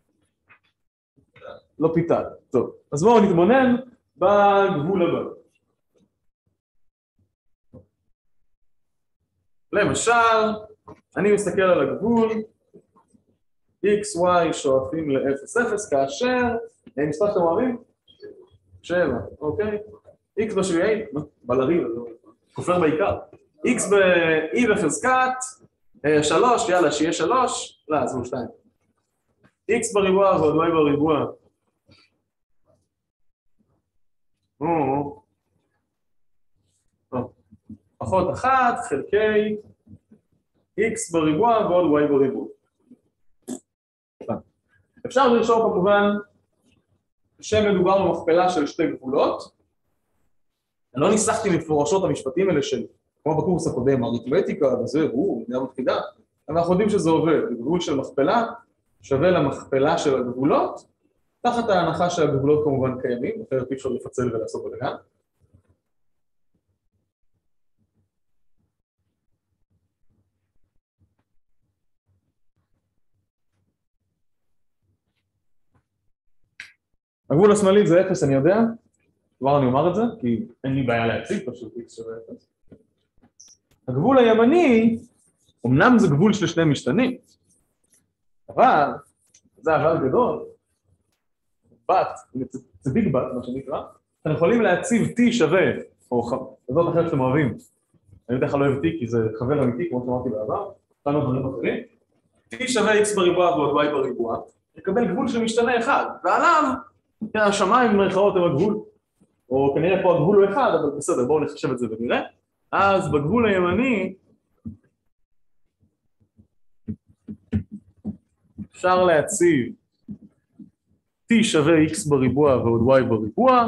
לא פיטל, טוב. אז בואו נתבונן בגבול הבא. למשל, אני מסתכל על הגבול, x, y שואפים ל-אפס אפס, כאשר, מספר שאתם אוהבים? שבע, אוקיי? x בשביעי, בלריב, כופר בעיקר. x ב-e בחזקת, שלוש, יאללה, שיהיה שלוש, לא, עזבו שתיים. x בריבוע ועוד y בריבוע. או, פחות אחת חלקי x בריבוע ועוד y בריבוע. אפשר לרשום כמובן שמדובר במכפלה של שתי גבולות. אני לא ניסחתי מפורשות המשפטים האלה של, כמו בקורס הקודם, אריתמטיקה וזה, הוא, נהיה מפחידה, אבל אנחנו יודעים שזה עובד, גבול של מכפלה שווה למכפלה של הגבולות, תחת ההנחה שהגבולות כמובן קיימים, אחרת אי אפשר לפצל ולעשות בלגן. הגבול השמאלי זה אפס, אני יודע, כבר אני אומר את זה, כי אין לי בעיה להציג, פשוט x שווה אפס. הגבול הימני, אמנם זה גבול של שני משתנים, אבל, זה אבל גדול, בת, זה ביג בת, מה שנקרא, אתם יכולים להציב t שווה, או זאת אחרת שאתם אוהבים, אני בדרך כלל לא אוהב t כי זה חבר אמיתי, כמו שאמרתי בעבר, כאן עוד דברים אחרים, t שווה x בריבוע ועוד y בריבוע, יקבל גבול של משתנה אחד, ועליו, השמיים במרכאות הם הגבול, או כנראה פה הגבול הוא אחד, אבל בסדר, בואו נחשב את זה ונראה. אז בגבול הימני אפשר להציב t שווה x בריבוע ועוד y בריבוע,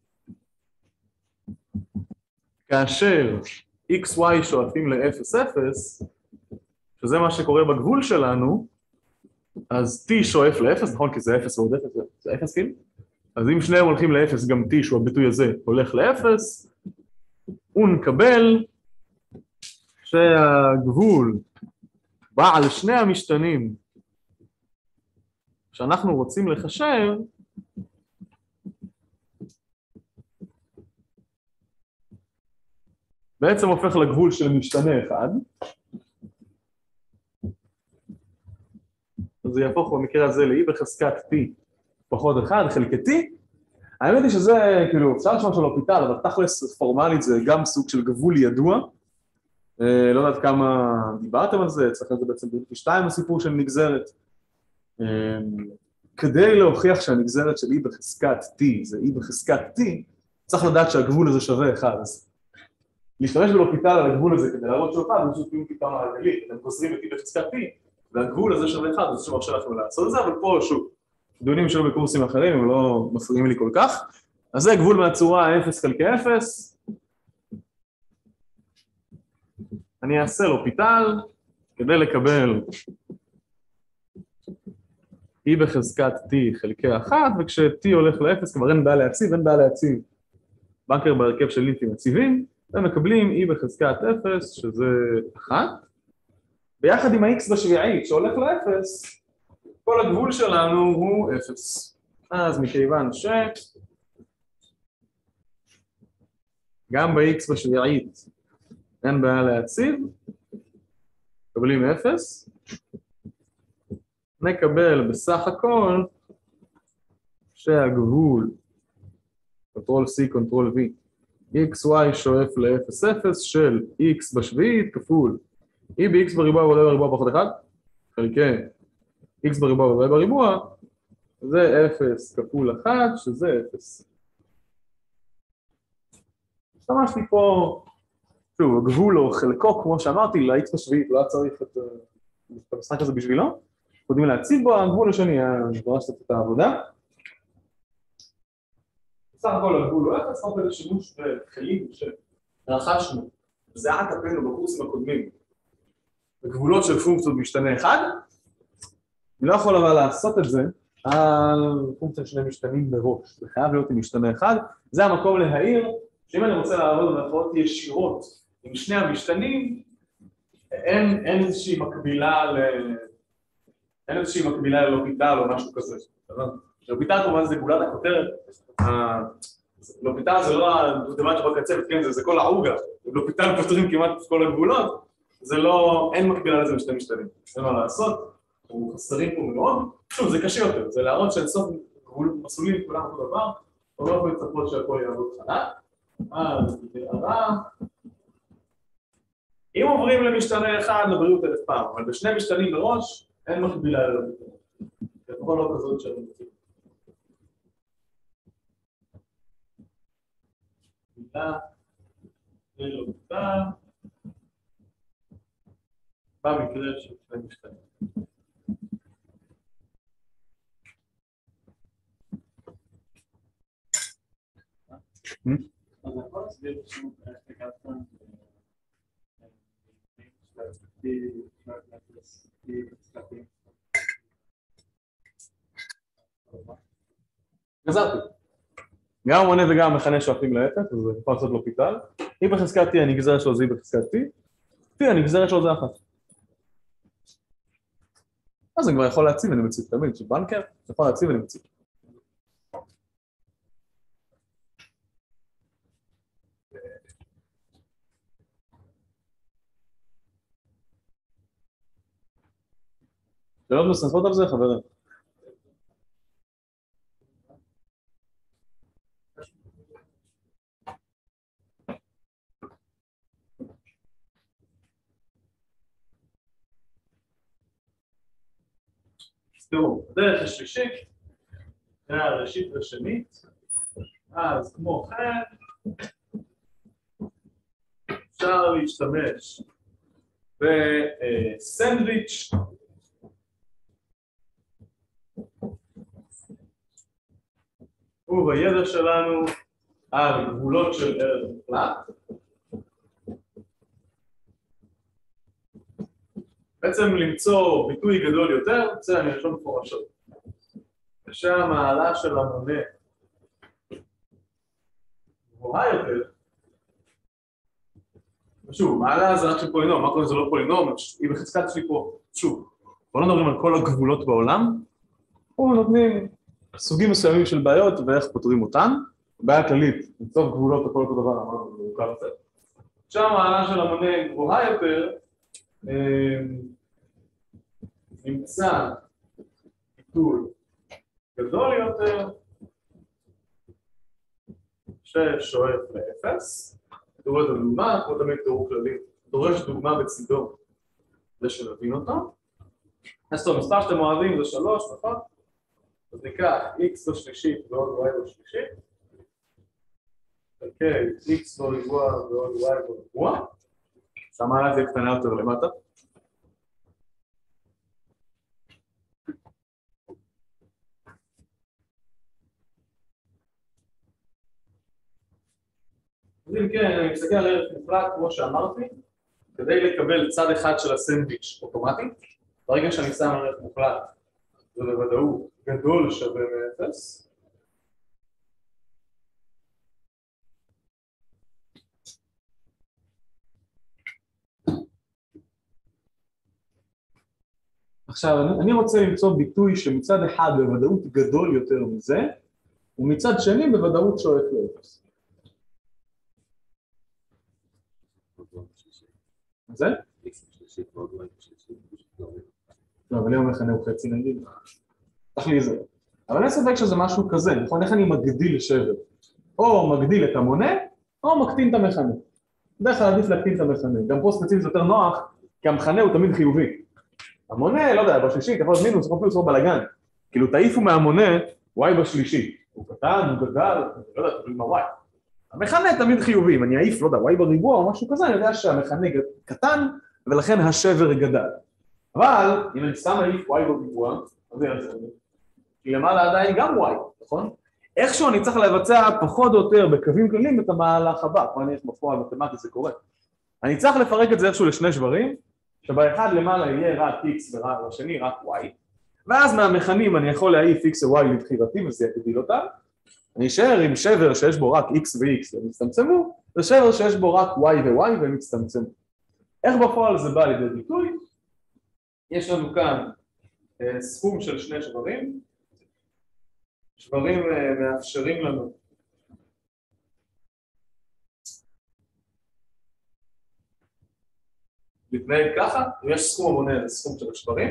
כאשר xy שואפים ל-אפס אפס, שזה מה שקורה בגבול שלנו, אז t שואף ל-אפס, נכון? כי זה אפס ועוד אפס, זה אפס כאילו? אז אם שניהם הולכים ל-אפס, גם t, שהוא הביטוי הזה, הולך ל-אפס, הוא נקבל שהגבול בעל שני המשתנים שאנחנו רוצים לחשב, בעצם הופך לגבול של משתנה אחד, אז זה יהפוך במקרה הזה ל-e בחזקת t פחות אחד חלקי t. האמת היא שזה, כאילו, אפשר לשמוע שלא פיתל, אבל תכלס פורמלית זה גם סוג של גבול ידוע. לא יודעת כמה דיברתם על זה, אצלכם זה בעצם פי שתיים הסיפור של נגזרת. כדי להוכיח שהנגזרת של e בחזקת t זה e בחזקת t, צריך לדעת שהגבול הזה שווה אחד. אז להשתמש בלא פיתל על הגבול הזה כדי להראות שהוא אחד, פשוט כאילו פיתל מעגלית, אתם חוזרים את e בחזקת t, והגבול הזה שווה אחד, אז שוב עכשיו לכם לעשות את זה, אבל פה שוב. דיונים שלו בקורסים אחרים, הם לא מפריעים לי כל כך. אז זה גבול מהצורה אפס חלקי אפס. אני אעשה לו פיתל, כדי לקבל e בחזקת t חלקי אחת, וכש-t הולך ל-אפס, כבר אין בעיה להציב, אין בעיה להציב בנקר בהרכב של ליטים מציבים, ומקבלים e בחזקת אפס, שזה אחת. ביחד עם ה-x בשביעית, שהולך ל-אפס, כל הגבול שלנו הוא אפס. אז מכיוון ש... גם ב-x בשביעית אין בעיה להציב, מקבלים אפס, נקבל בסך הכל שהגבול, קונטרול C, קונטרול V, xy שואף ל-אפס אפס של x בשביעית כפול e ב-x בריבוע ועוד בריבוע פחות אחד, חלקי x בריבוע ועוד בריבוע, זה אפס כפול אחת, שזה אפס. השתמשתי פה, שוב, הגבול או חלקו, כמו שאמרתי, ל-x בשביעית, לא צריך את המשחק הזה בשבילו. קודמים להציב בו, הגבול השני, דרשת את העבודה. בסך הכל הגבול הוא אפס, רק איזה שימוש בכלים שרכשנו, זה היה טפלנו בקורסים הקודמים, בגבולות של פונקציות משתנה אחד. אני לא יכול אבל לעשות את זה על פונקציה שני משתנים בראש, זה חייב להיות עם משתנה אחד. זה המקום להעיר, שאם אני רוצה לעבוד במרכאות ישירות עם שני המשתנים, אין, אין איזושהי מקבילה ל... אין איזושהי מקבילה ללופיטל או משהו כזה. לופיטל כמובן זה גולת הכותרת, לופיטל זה לא הדבר שבא קצבת, כן, זה, זה כל העוגה, לופיטל פותרים כמעט את כל הגבולות, זה לא, אין מקבילה לזה בשני משתנים, אין מה לעשות, אנחנו חסרים פה מאוד, שוב זה קשה יותר, זה להראות שלסוף מסלולים כולם אותו דבר, או לא יכול לצפות שהכל יעבוד חלק, אז הערה, אם עוברים למשתנה אחד לבריאות אלף פעם, אבל בשני משתנים מראש, אין מקבילה ללופיטל, לפחות לא כזאת שאני מציג. מילה, ללופיטל, במקרה של שני משתנים. אז יכול להסביר שום אפליקציה גזרתי. גם המונה וגם המכנה שואפים לאפס, אז אני יכול לעשות לו פיטל. אם בחזקת T הנגזרת שלו זה היא בחזקת T, T הנגזרת שלו זה אחת. אז אני כבר יכול להציב, אני מציב תמיד, שבנקר, אני יכול להציב ואני מציב. שאלות נוספות על זה, חברים? תראו, הדרך השלישית, זה הראשית והשנית, אז כמו כן, אפשר להשתמש בסנדוויץ' ובידע שלנו על גבולות של ערך מוחלט. בעצם למצוא ביטוי גדול יותר, זה אני ארשום מפורשות. כשהמעלה של המונה גבוהה יותר, ושוב, מעלה זה רק של פולינום, מה קורה זה לא פולינום, היא בחזקת שלי פה, שוב, בוא לא מדברים על כל הגבולות בעולם, פה נותנים סוגים מסוימים של בעיות ואיך פותרים אותן, בעיה כללית, למצוא גבולות וכל אותו דבר, אמרנו, זה מורכב יותר. כשהמעלה של המונה גבוהה יותר, נמצא ביטוי גדול יותר ששואף לאפס. תראו את הדוגמה, כמו תמיד תיאור כללי, דורש דוגמה בצידו כדי שנבין אותו. אז טוב, מספר שאתם אוהבים זה שלוש, נכון? אז ניקח x בשלישית ועוד y בשלישית. אוקיי, x בריבוע ועוד y בריבוע. שהמעלה תהיה קטנה יותר למטה. אז אם כן, אני מסתכל על ערך מוחלט, כמו שאמרתי, כדי לקבל צד אחד של הסנדוויץ' אוטומטית, ברגע שאני שם ערך מוחלט, זה בוודאות גדול שווה מאפס. עכשיו, אני רוצה למצוא ביטוי שמצד אחד בוודאות גדול יותר מזה, ומצד שני בוודאות שואף לאפס. מה זה? לא, אבל היום מכנה הוא חצי נגיד. צריך להיזהר. אבל אין ספק שזה משהו כזה, נכון? איך אני מגדיל שבר? או מגדיל את המונה, או מקטין את המכנה. בדרך כלל עדיף להקטין את המכנה. גם פה ספציפית זה יותר נוח, כי המכנה הוא תמיד חיובי. המונה, לא יודע, בשלישי, יכול להיות מינוס, יכול להיות פלוס או בלגן. כאילו תעיפו מהמונה, y בשלישי. הוא קטן, הוא גדל, לא יודע, תקבלים מה y. המכנה תמיד חיובי, אם אני אעיף, לא יודע, y בריבוע או משהו כזה, אני יודע שהמכנה קטן, ולכן השבר גדל. אבל, אם אני סתם אעיף y בריבוע, אז זה יעשה. כי למעלה עדיין גם y, נכון? איכשהו אני צריך לבצע פחות או יותר בקווים כלליים את המהלך הבא, פה אני איך בפועל מתמטי זה קורה. אני צריך לפרק את זה איכשהו לשני שברים, שבאחד למעלה יהיה רק x ובשני רק y, ואז מהמכנים אני יכול להעיף x ו-y לבחירתי וזה יגדיל אותם, אני אשאר עם שבר שיש בו רק x ו-x והם יצטמצמו, ושבר שיש בו רק y ו-y והם יצטמצמו. איך בפועל זה בא לידי ביטוי? יש לנו כאן אה, סכום של שני שברים, שברים אה, מאפשרים לנו להתנהג ככה, אם יש סכום המונה לסכום של השברים,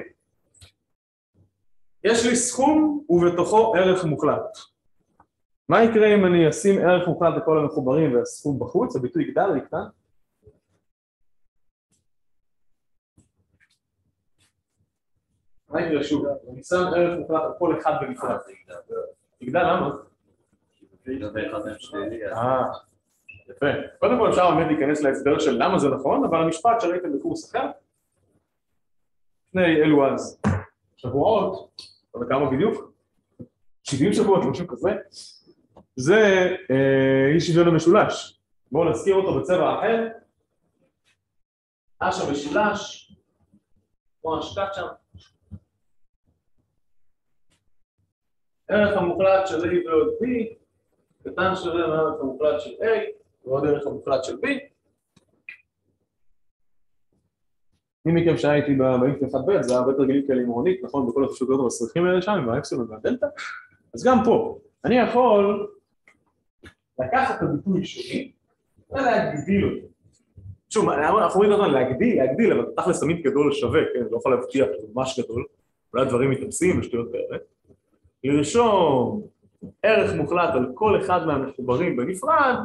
יש לי סכום ובתוכו ערך מוחלט. מה יקרה אם אני אשים ערך מוחלט לכל המחוברים והסכום בחוץ, הביטוי יגדל או יקטן? מה יקרה שוב? אני שם ערך מוחלט על כל אחד בנפרד. יגדל למה? אה, יפה. קודם כל אפשר באמת להיכנס להסבר של למה זה נכון, אבל המשפט שראיתם בקורס אחר, לפני אלו אז שבועות, אבל כמה בדיוק? שבעים שבועות, משהו כזה. זה אי שוויון המשולש. בואו נזכיר אותו בצבע אחר. אש המשולש, כמו השקעת שם. ערך המוחלט של A ועוד B, קטן שווה מהערך המוחלט של A, ועוד ערך המוחלט של B. מי מכם שהיה איתי ב-X אחד ב' זה היה הרבה תרגילים כאלה עם רונית, נכון? בכל הפשוטות המסריחים האלה שם, עם האקסלון והדלטה. אז גם פה, אני יכול לקחת את הביטוי שלי ולהגדיל אותו. שוב, אנחנו רואים אותנו להגדיל, להגדיל, אבל תכלס תמיד גדול שווה, כן? לא יכול להבטיח, זה ממש גדול. אולי דברים מתאפסים ושטויות כאלה. לרשום ערך מוחלט על כל אחד מהמחוברים בנפרד,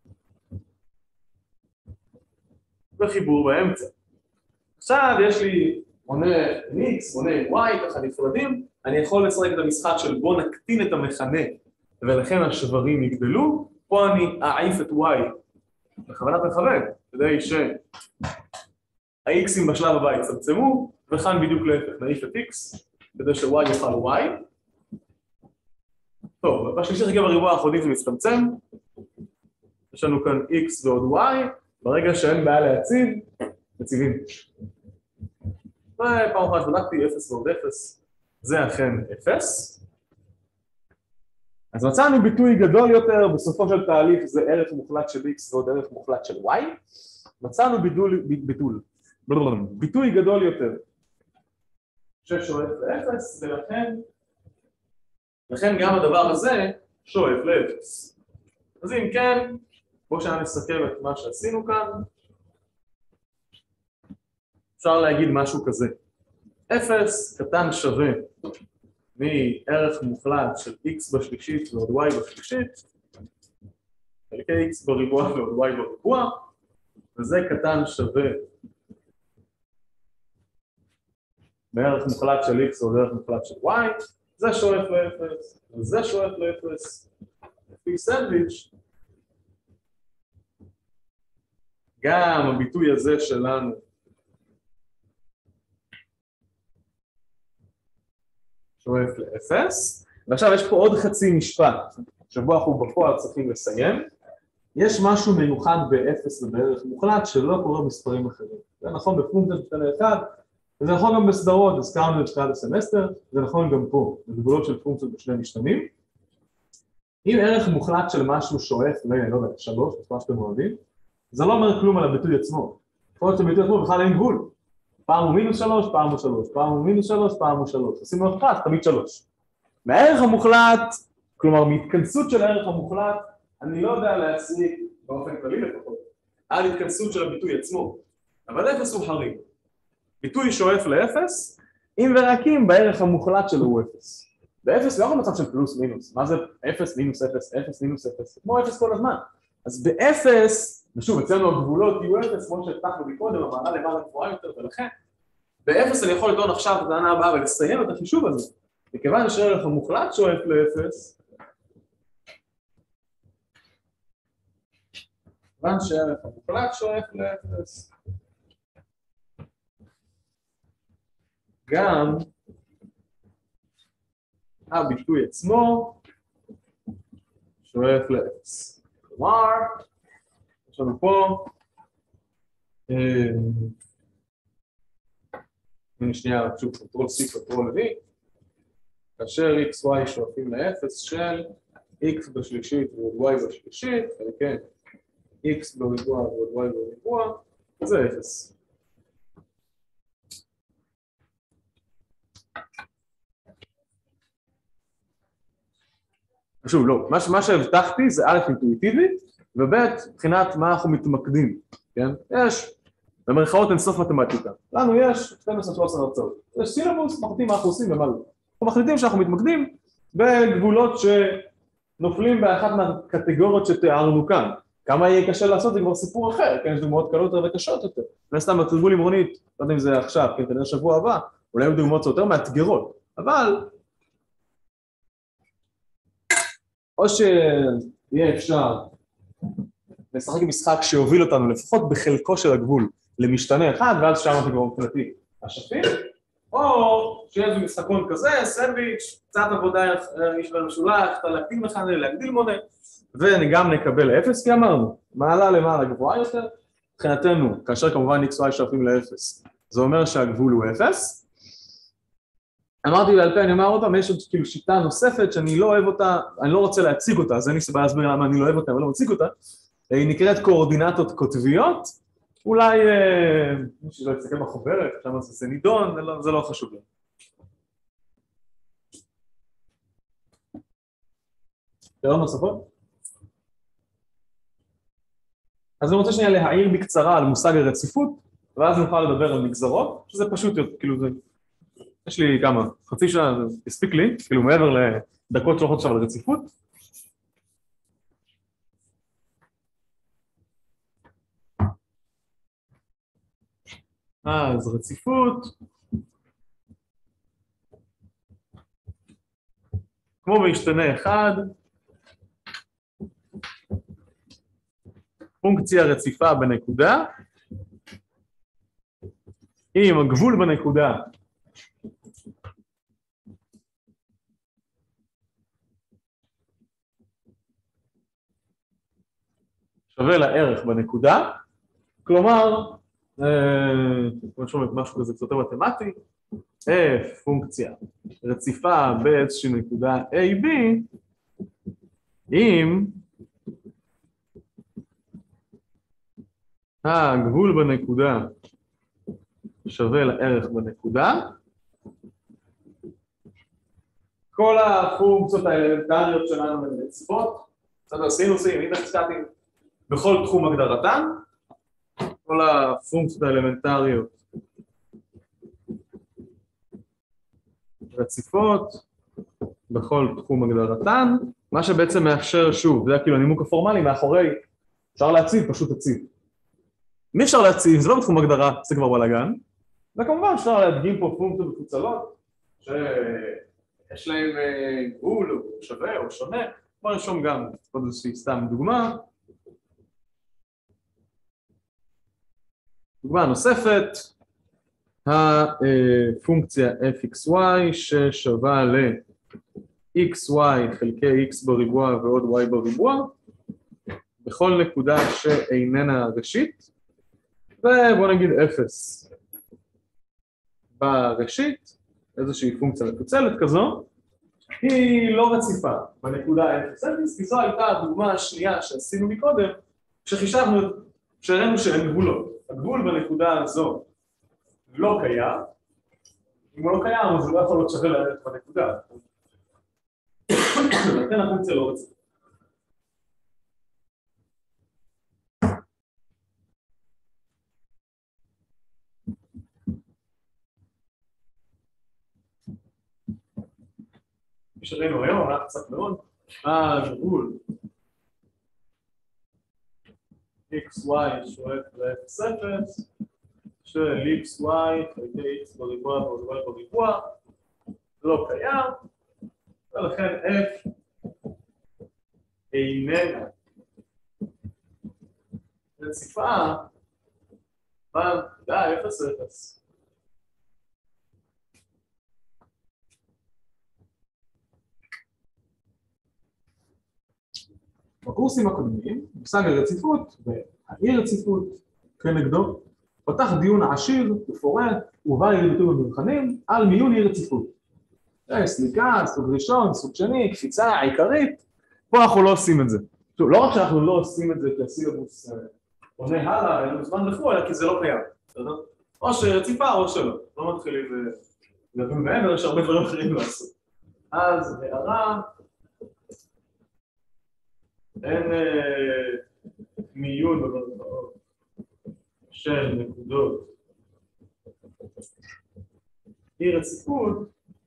וחיבור באמצע. עכשיו יש לי מונה X, מונה Y, ככה נפרדים, אני יכול לשחק את המשחק של בוא נקטין את המכנה, ולכן השברים יגדלו, פה אני אעיף את Y בכוונת מכוון, כדי שה-X'ים בשלב הבא יצמצמו, וכאן בדיוק להפך, נעיף את X, כדי ש-Y יוכל Y. טוב, בשלישי חלקי בריבוע האחרונים זה מצטמצם, יש לנו כאן X ועוד Y, ברגע שאין בעיה להציב, מציבים. ופעם אחת בדקתי אפס ועוד אפס, זה אכן אפס. אז מצאנו ביטוי גדול יותר, בסופו של תהליך זה ערך מוחלט של X ועוד ערך מוחלט של Y. מצאנו ביטול, ביטול, ביטוי גדול יותר, שש שואף לאפס, ולכן, לכן גם הדבר הזה שואף לאפס. אז אם כן, בואו שאני נסכם את מה שעשינו כאן. אפשר להגיד משהו כזה. אפס קטן שווה מערך מוחלט של X בשלישית ועוד Y בשלישית, חלקי X בריבוע ועוד Y בריבוע, וזה קטן שווה מערך מוחלט של X ועוד ערך מוחלט של Y, זה שואף לאפס, וזה שואף לאפס, לפי סנדוויץ'. גם הביטוי הזה שלנו שואף לאפס, ועכשיו יש פה עוד חצי משפט, שבו אנחנו בפועל צריכים לסיים. יש משהו מיוחד באפס ובערך מוחלט שלא קורה במספרים אחרים. זה נכון בפונקציה משתנה אחד, וזה נכון גם בסדרות, הזכרנו את תחילת הסמסטר, זה נכון גם פה, בגבולות של פונקציות בשני משתנים. אם ערך מוחלט של משהו שואף ל, לא יודע, שלוש, מה שאתם אוהבים, זה לא אומר כלום על הביטוי עצמו. יכול להיות שהביטוי עצמו בכלל אין גבול. פעם הוא מינוס שלוש, פעם הוא שלוש, פעם הוא מינוס שלוש, פעם הוא שלוש. עושים לו אחד, תמיד שלוש. מהערך המוחלט, כלומר מהתכנסות של הערך המוחלט, אני לא יודע להסיק באופן כללי לפחות, על התכנסות של הביטוי עצמו. אבל אפס הוא חריג. ביטוי שואף לאפס, אם ורק אם בערך המוחלט שלו הוא אפס. באפס לא במצב של פלוס מינוס. מה זה אפס מינוס אפס, אפס מינוס אפס? כמו אפס כל הזמן. אז באפס, ושוב, אצלנו הגבולות יהיו אפס, כמו שהבטחנו מקודם, המעלה למעלה גבוהה יותר, ולכן באפס אני יכול לטעון עכשיו את הטענה הבאה ולסיים את החישוב הזה. מכיוון שהערך המוחלט שואף לאפס, מכיוון שהערך המוחלט שואף לאפס, גם הביטוי עצמו שואף לאפס. כלומר, יש לנו פה, הנה שנייה, שוב, קונטרול C, קונטרול V, כאשר X, Y שואפים לאפס של X בשלישית ועוד Y בשלישית, כן, X בריבוע ועוד Y בריבוע, זה אפס. שוב, לא, מה, מה שהבטחתי זה א' אינטואיטיבי, וב' מבחינת מה אנחנו מתמקדים, כן? יש, במרכאות אין סוף מתמטיקה. לנו יש שתים עשרה שלוש עשרה הרצאות. יש סילבוס, מחליטים מה אנחנו עושים ומה לא. אנחנו מחליטים שאנחנו מתמקדים בגבולות שנופלים באחת מהקטגוריות שתיארנו כאן. כמה יהיה קשה לעשות זה כבר סיפור אחר, כן? יש דוגמאות קלות יותר וקשות יותר. וסתם בתרגול עם רונית, לא יודע אם זה עכשיו, כן, כנראה שבוע הבא, אולי היו דוגמאות יותר מאתגרות, אבל או שיהיה אפשר לשחק משחק שיוביל אותנו לפחות בחלקו של הגבול למשתנה אחד, ואז שם אנחנו כבר מבחינתי אשפים, או שיהיה איזה משחקון כזה, סנדוויץ', קצת עבודה יש לנו משולש, אתה להגדיל מכנה, להגדיל מונה, וגם נקבל אפס, כי אמרנו, מעלה למעלה גבוהה יותר, מבחינתנו, כאשר כמובן איקס וואי שואפים לאפס, זה אומר שהגבול הוא אפס. אמרתי בעל פה, אני אומר אותה, ויש עוד כאילו שיטה נוספת שאני לא אוהב אותה, אני לא רוצה להציג אותה, אז אין לי סיבה להסביר למה אני לא אוהב אותה, אבל לא מציג אותה, היא נקראת קואורדינטות קוטביות, אולי, מי שלא יצטקל בחוברת, שם זה נידון, זה לא חשוב לי. שאלות נוספות? אז אני רוצה שנייה להעיר בקצרה על מושג הרציפות, ואז נוכל לדבר על נגזרות, שזה פשוט, כאילו זה, יש לי כמה, חצי שעה, זה הספיק לי, כאילו מעבר לדקות שהולכות עכשיו על רציפות. אז רציפות, כמו בהשתנה אחד, פונקציה רציפה בנקודה, אם הגבול בנקודה שווה לערך בנקודה, כלומר, משהו כזה קצת יותר מתמטי, f פונקציה רציפה באיזושהי נקודה A, B, אם הגבול בנקודה שווה לערך בנקודה, כל הפונקציות האלמנטריות שלנו הן רציפות, בסדר, סינוסים, אינטרסקטים, בכל תחום הגדרתן, כל הפונקציות האלמנטריות רציפות בכל תחום הגדרתן, מה שבעצם מאפשר שוב, זה כאילו הנימוק הפורמלי מאחורי, אפשר להציב, פשוט תציב. מי אפשר להציב, זה לא בתחום הגדרה, זה כבר בלגן, וכמובן אפשר להדגים פה פונקציות מפוצלות, שיש להם גבול או שווה או שונה, בוא נרשום גם עוד איזושהי סתם דוגמה. דוגמה נוספת, הפונקציה f(xy) ששווה ל-xy חלקי x בריבוע ועוד y בריבוע, בכל נקודה שאיננה ראשית, ובוא נגיד אפס בראשית, איזושהי פונקציה מפוצלת כזו, היא לא רציפה בנקודה אפס אפס, כי זו הייתה הדוגמה השנייה שעשינו מקודם, כשחישבנו, כשראינו שאין גבולות. הגבול בנקודה הזו לא קיים, אם הוא לא קיים אז הוא לא יכול להיות שווה לערך בנקודה. לכן הפונקציה לא רציפה. כפי שראינו היום, היה קצת מאוד, הגבול xy שואף ל-אפס אפס של xy חלקי x בריבוע ועוד y בריבוע לא קיים, ולכן f איננה רציפה בנקודה אפס אפס. בקורסים הקודמים, מושג הרציפות והאי רציפות כנגדו, פתח דיון עשיר ופורט ובא לידי ביטוי במבחנים על מיון אי רציפות. סליקה, סוג ראשון, סוג שני, קפיצה, עיקרית, פה אנחנו לא עושים את זה. לא רק שאנחנו לא עושים את זה כי הסילבוס עונה הלאה, אין לנו זמן וכו', אלא כי זה לא קיים. או שרציפה או שלא, לא מתחילים לדון מעבר, יש הרבה דברים אחרים לעשות. אז הערה, אין מיון במרכאות של נקודות אי רציפות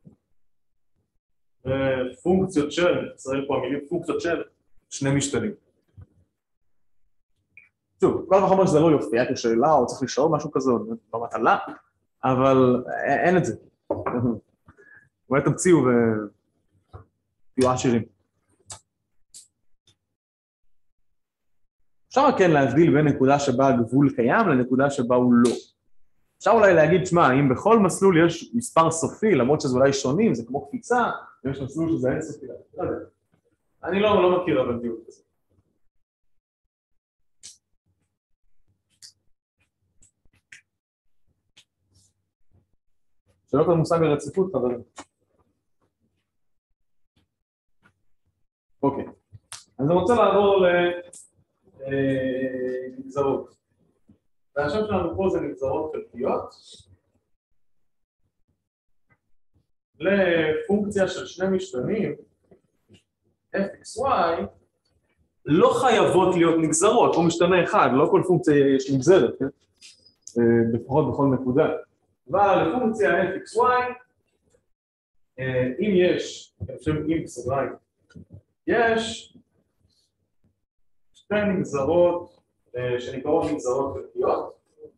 פונקציות של, נצטרך פה המילים פונקציות של שני משתנים. שוב, כל הזמן אומר שזה לא יופיע כשאלה או צריך לשאול משהו כזה, לא מטלה, אבל אין את זה. אולי תמציאו ותהיו עשירים. אפשר כן להבדיל בין נקודה שבה הגבול קיים לנקודה שבה הוא לא. אפשר אולי להגיד, שמע, אם בכל מסלול יש מספר סופי, למרות שזה אולי שונים, זה כמו קפיצה, ויש מסלול שזה אין סופי. לא יודע. אני לא, לא מכיר אבל דיוק כזה. שאלות על מושג הרציפות, חברים. אוקיי. אז אני רוצה לעבור לנגזרות. והשם שלנו פה זה נגזרות חלקיות. לפונקציה של שני משתנים, f(x), y, לא חייבות להיות נגזרות, או משתנה אחד, לא כל פונקציה יש נגזרת, כן? לפחות בכל נקודה. אבל לפונקציה f(x), y, אם יש, אני חושב אם בסוגריים, יש שתי נגזרות שנקראות נגזרות חלקיות.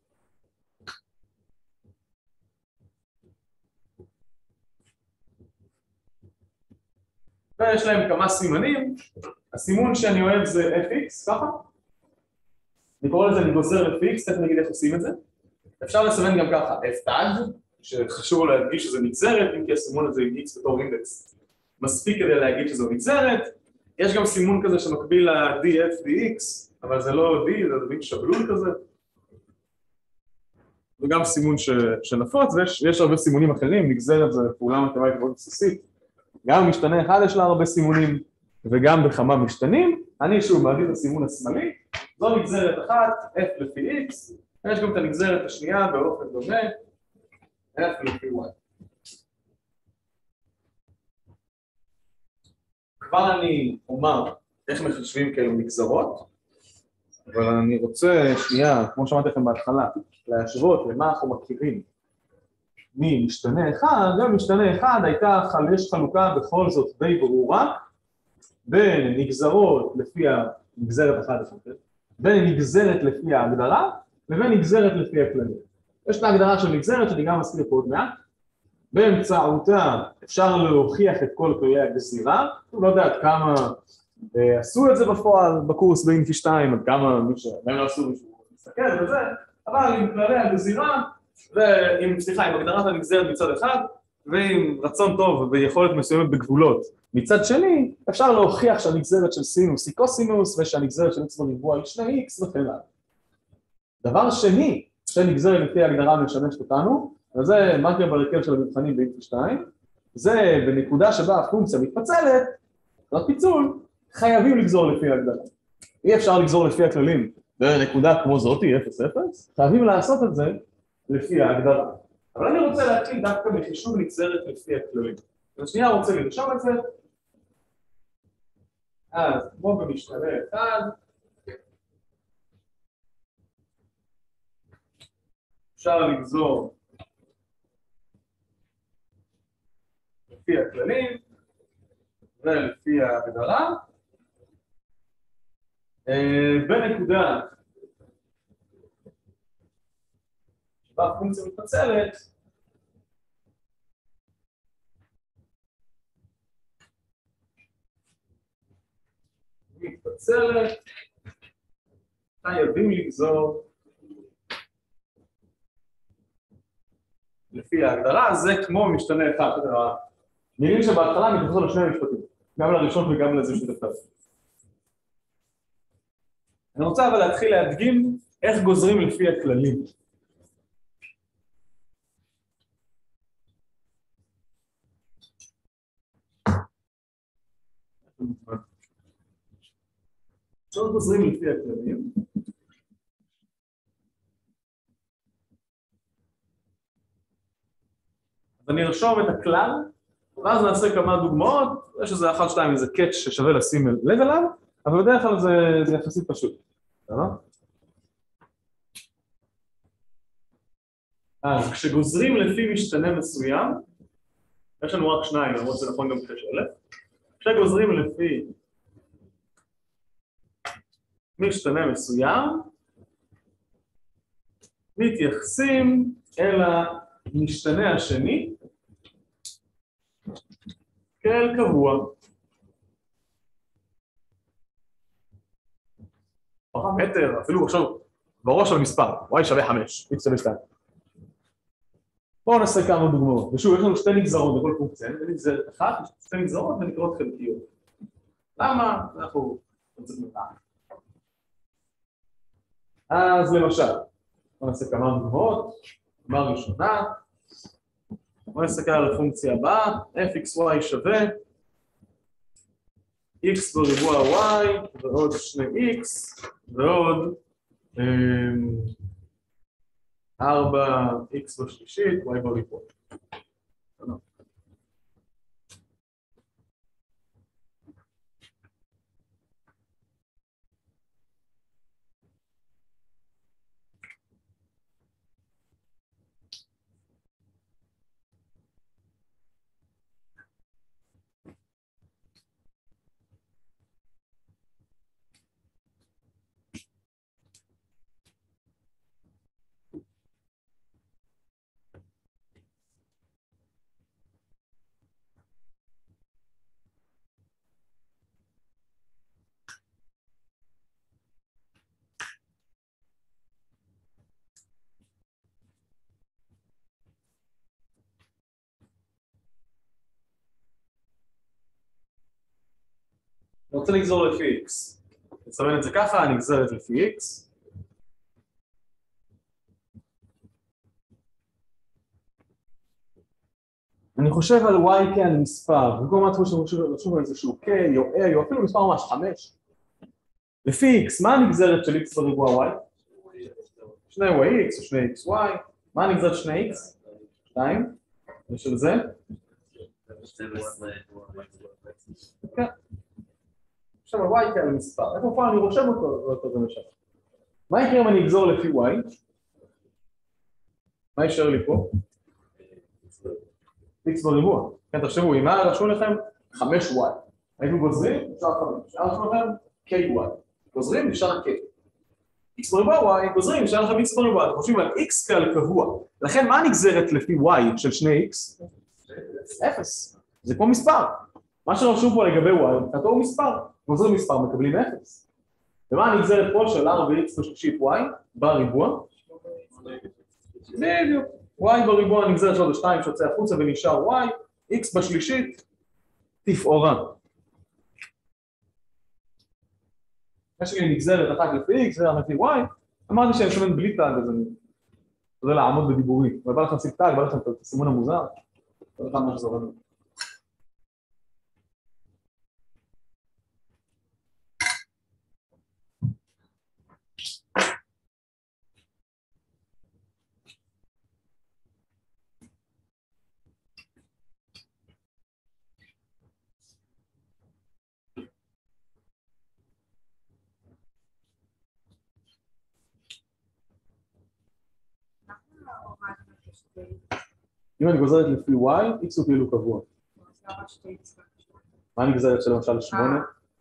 ויש להם כמה סימנים. הסימון שאני אוהב זה fx, ככה. אני קורא לזה, אני גוזר ל-fx, תכף נגיד איך עושים את זה. אפשר לסמן גם ככה f-tag, שחשוב להדגיש שזה נגזרת, אם כי הסימון הזה עם x בתור אינדקס מספיק כדי להגיד שזו נגזרת. יש גם סימון כזה שמקביל ל-df dx, אבל זה לא d, זה דברים שבלול כזה. וגם סימון ש... שנפוץ, ויש הרבה סימונים אחרים, נגזרת זה פעולה מתמטית מאוד בסיסית. גם משתנה אחד יש לה הרבה סימונים, וגם בכמה משתנים. אני שוב מעדיף את הסימון השמאלי, זו נגזרת אחת, f לפי x, ויש גם את הנגזרת השנייה באופן דומה, f לפי y. כבר אני אומר איך מחשבים כאלו נגזרות, אבל אני רוצה שנייה, כמו שאמרתי לכם בהתחלה, להשוות למה אנחנו מכירים ממשתנה אחד, גם משתנה אחד הייתה, יש חלוקה בכל זאת די ברורה בין נגזרות לפי הנגזרת אחת, בין נגזרת לפי ההגדרה לבין נגזרת לפי הכללים. יש את ההגדרה של נגזרת שאני גם אזכיר פה עוד מעט, באמצעותה אפשר להוכיח את כל כללי הגזירה, אני לא יודע עד כמה עשו את זה בפועל בקורס ב-אינפי שתיים, עד כמה מישהו, גם לא עשו מישהו מסתכל וזה, אבל עם כללי הגזירה, ועם, סליחה, עם הגדרת הנגזרת מצד אחד, ועם רצון טוב ויכולת מסוימת בגבולות מצד שני, אפשר להוכיח שהנגזרת של סינוס היא קוסינוס, ושהנגזרת של x בריבוע היא שני x וכן הלאה. דבר שני, שנגזרת לפי ההגדרה משמשת אותנו, וזה מכיר בהרכב של המבחנים ב-אינפי שתיים, זה בנקודה שבה הפונקציה מתפצלת, לפיצול, חייבים לגזור לפי ההגדרה. אי אפשר לגזור לפי הכללים בנקודה כמו זאתי, אפס אפס, חייבים לעשות את זה לפי ההגדרה. אבל אני רוצה להתחיל דווקא בחישוב נגזרת לפי הכללים. בשנייה רוצה לרשום את זה. אז כמו במשתנה אחד, אפשר לגזור לפי הכללים ולפי ההגדרה. בנקודה שבה הפונקציה מתפצלת, מתפצלת, חייבים לגזור לפי ההגדרה, זה כמו משתנה אחד, מילים שבהתחלה מתייחסות לשני המשפטים, גם לראשון וגם לזה שתפתח. אני רוצה אבל להתחיל להדגים איך גוזרים לפי הכללים. עכשיו גוזרים לפי הכללים. אז אני ארשום את הכלל, ואז נעשה כמה דוגמאות, יש איזה אחת, שתיים, איזה קאץ' ששווה לשים לב אליו, אבל בדרך כלל זה, זה יחסית פשוט. אז כשגוזרים לפי משתנה מסוים, יש לנו רק שניים, למרות שזה נכון גם כשש אלף, כשגוזרים לפי משתנה מסוים, מתייחסים אל המשתנה השני כאל קבוע. פרמטר, אפילו עכשיו בראש של מספר, y שווה חמש, x שווה שתיים. בואו נעשה כמה דוגמאות. ושוב, יש לנו שתי נגזרות בכל פונקציה, אין נגזרת אחת, יש שתי נגזרות ונקראות חלקיות. למה? אנחנו רוצים לדעת. אז למשל, בואו נעשה כמה דוגמאות. דוגמה ראשונה, בואו נסתכל על הפונקציה הבאה, f(xy) שווה x בריבוע y ועוד שני x ועוד ארבע x בשלישית y בריבוע. אני רוצה לגזור לפי x. נסמן את זה ככה, אני אגזרת לפי x. אני חושב על y כעל מספר, במקום מה תחוש שחושב על איזשהו k או a או אפילו מספר ממש חמש. לפי x, מה הנגזרת של x בריבוע y? שני y(x) או שני xy. מה הנגזרת שני x? שתיים. ושל זה? כן. עכשיו ה-y כעל מספר, איפה פעם אני רושם אותו, אותו זה משנה. מה יקרה אם אני אגזור לפי y? מה יישאר לי פה? x בריבוע. כן, תחשבו, אם היה רשום לכם חמש y. היינו גוזרים, נשאר חמש. נשאר לכם ky. גוזרים, נשאר k. x בריבוע y, גוזרים, נשאר לכם x בריבוע. אתם חושבים על x כעל קבוע. לכן מה נגזרת לפי y של שני x? אפס. זה כמו מספר. מה שרשום פה לגבי y, כתוב הוא מספר. גוזרים מספר, מקבלים אפס. ומה הנגזרת פה של r ו-x בשלישית y בריבוע? בדיוק. y בריבוע נגזרת שלו שתיים שיוצא החוצה ונשאר y, x בשלישית תפאורה. יש לי נגזרת אחת לפי x ואחת לפי y, אמרתי שאני שומן בלי טאג, אז אני רוצה לעמוד בדיבורי. ובא לכם סיק טאג, בא לכם את הסימון המוזר. לא אחד מה שזורם. אם אני גוזרת לפי y, x הוא כאילו קבוע. מה אני גוזרת של למשל שמונה?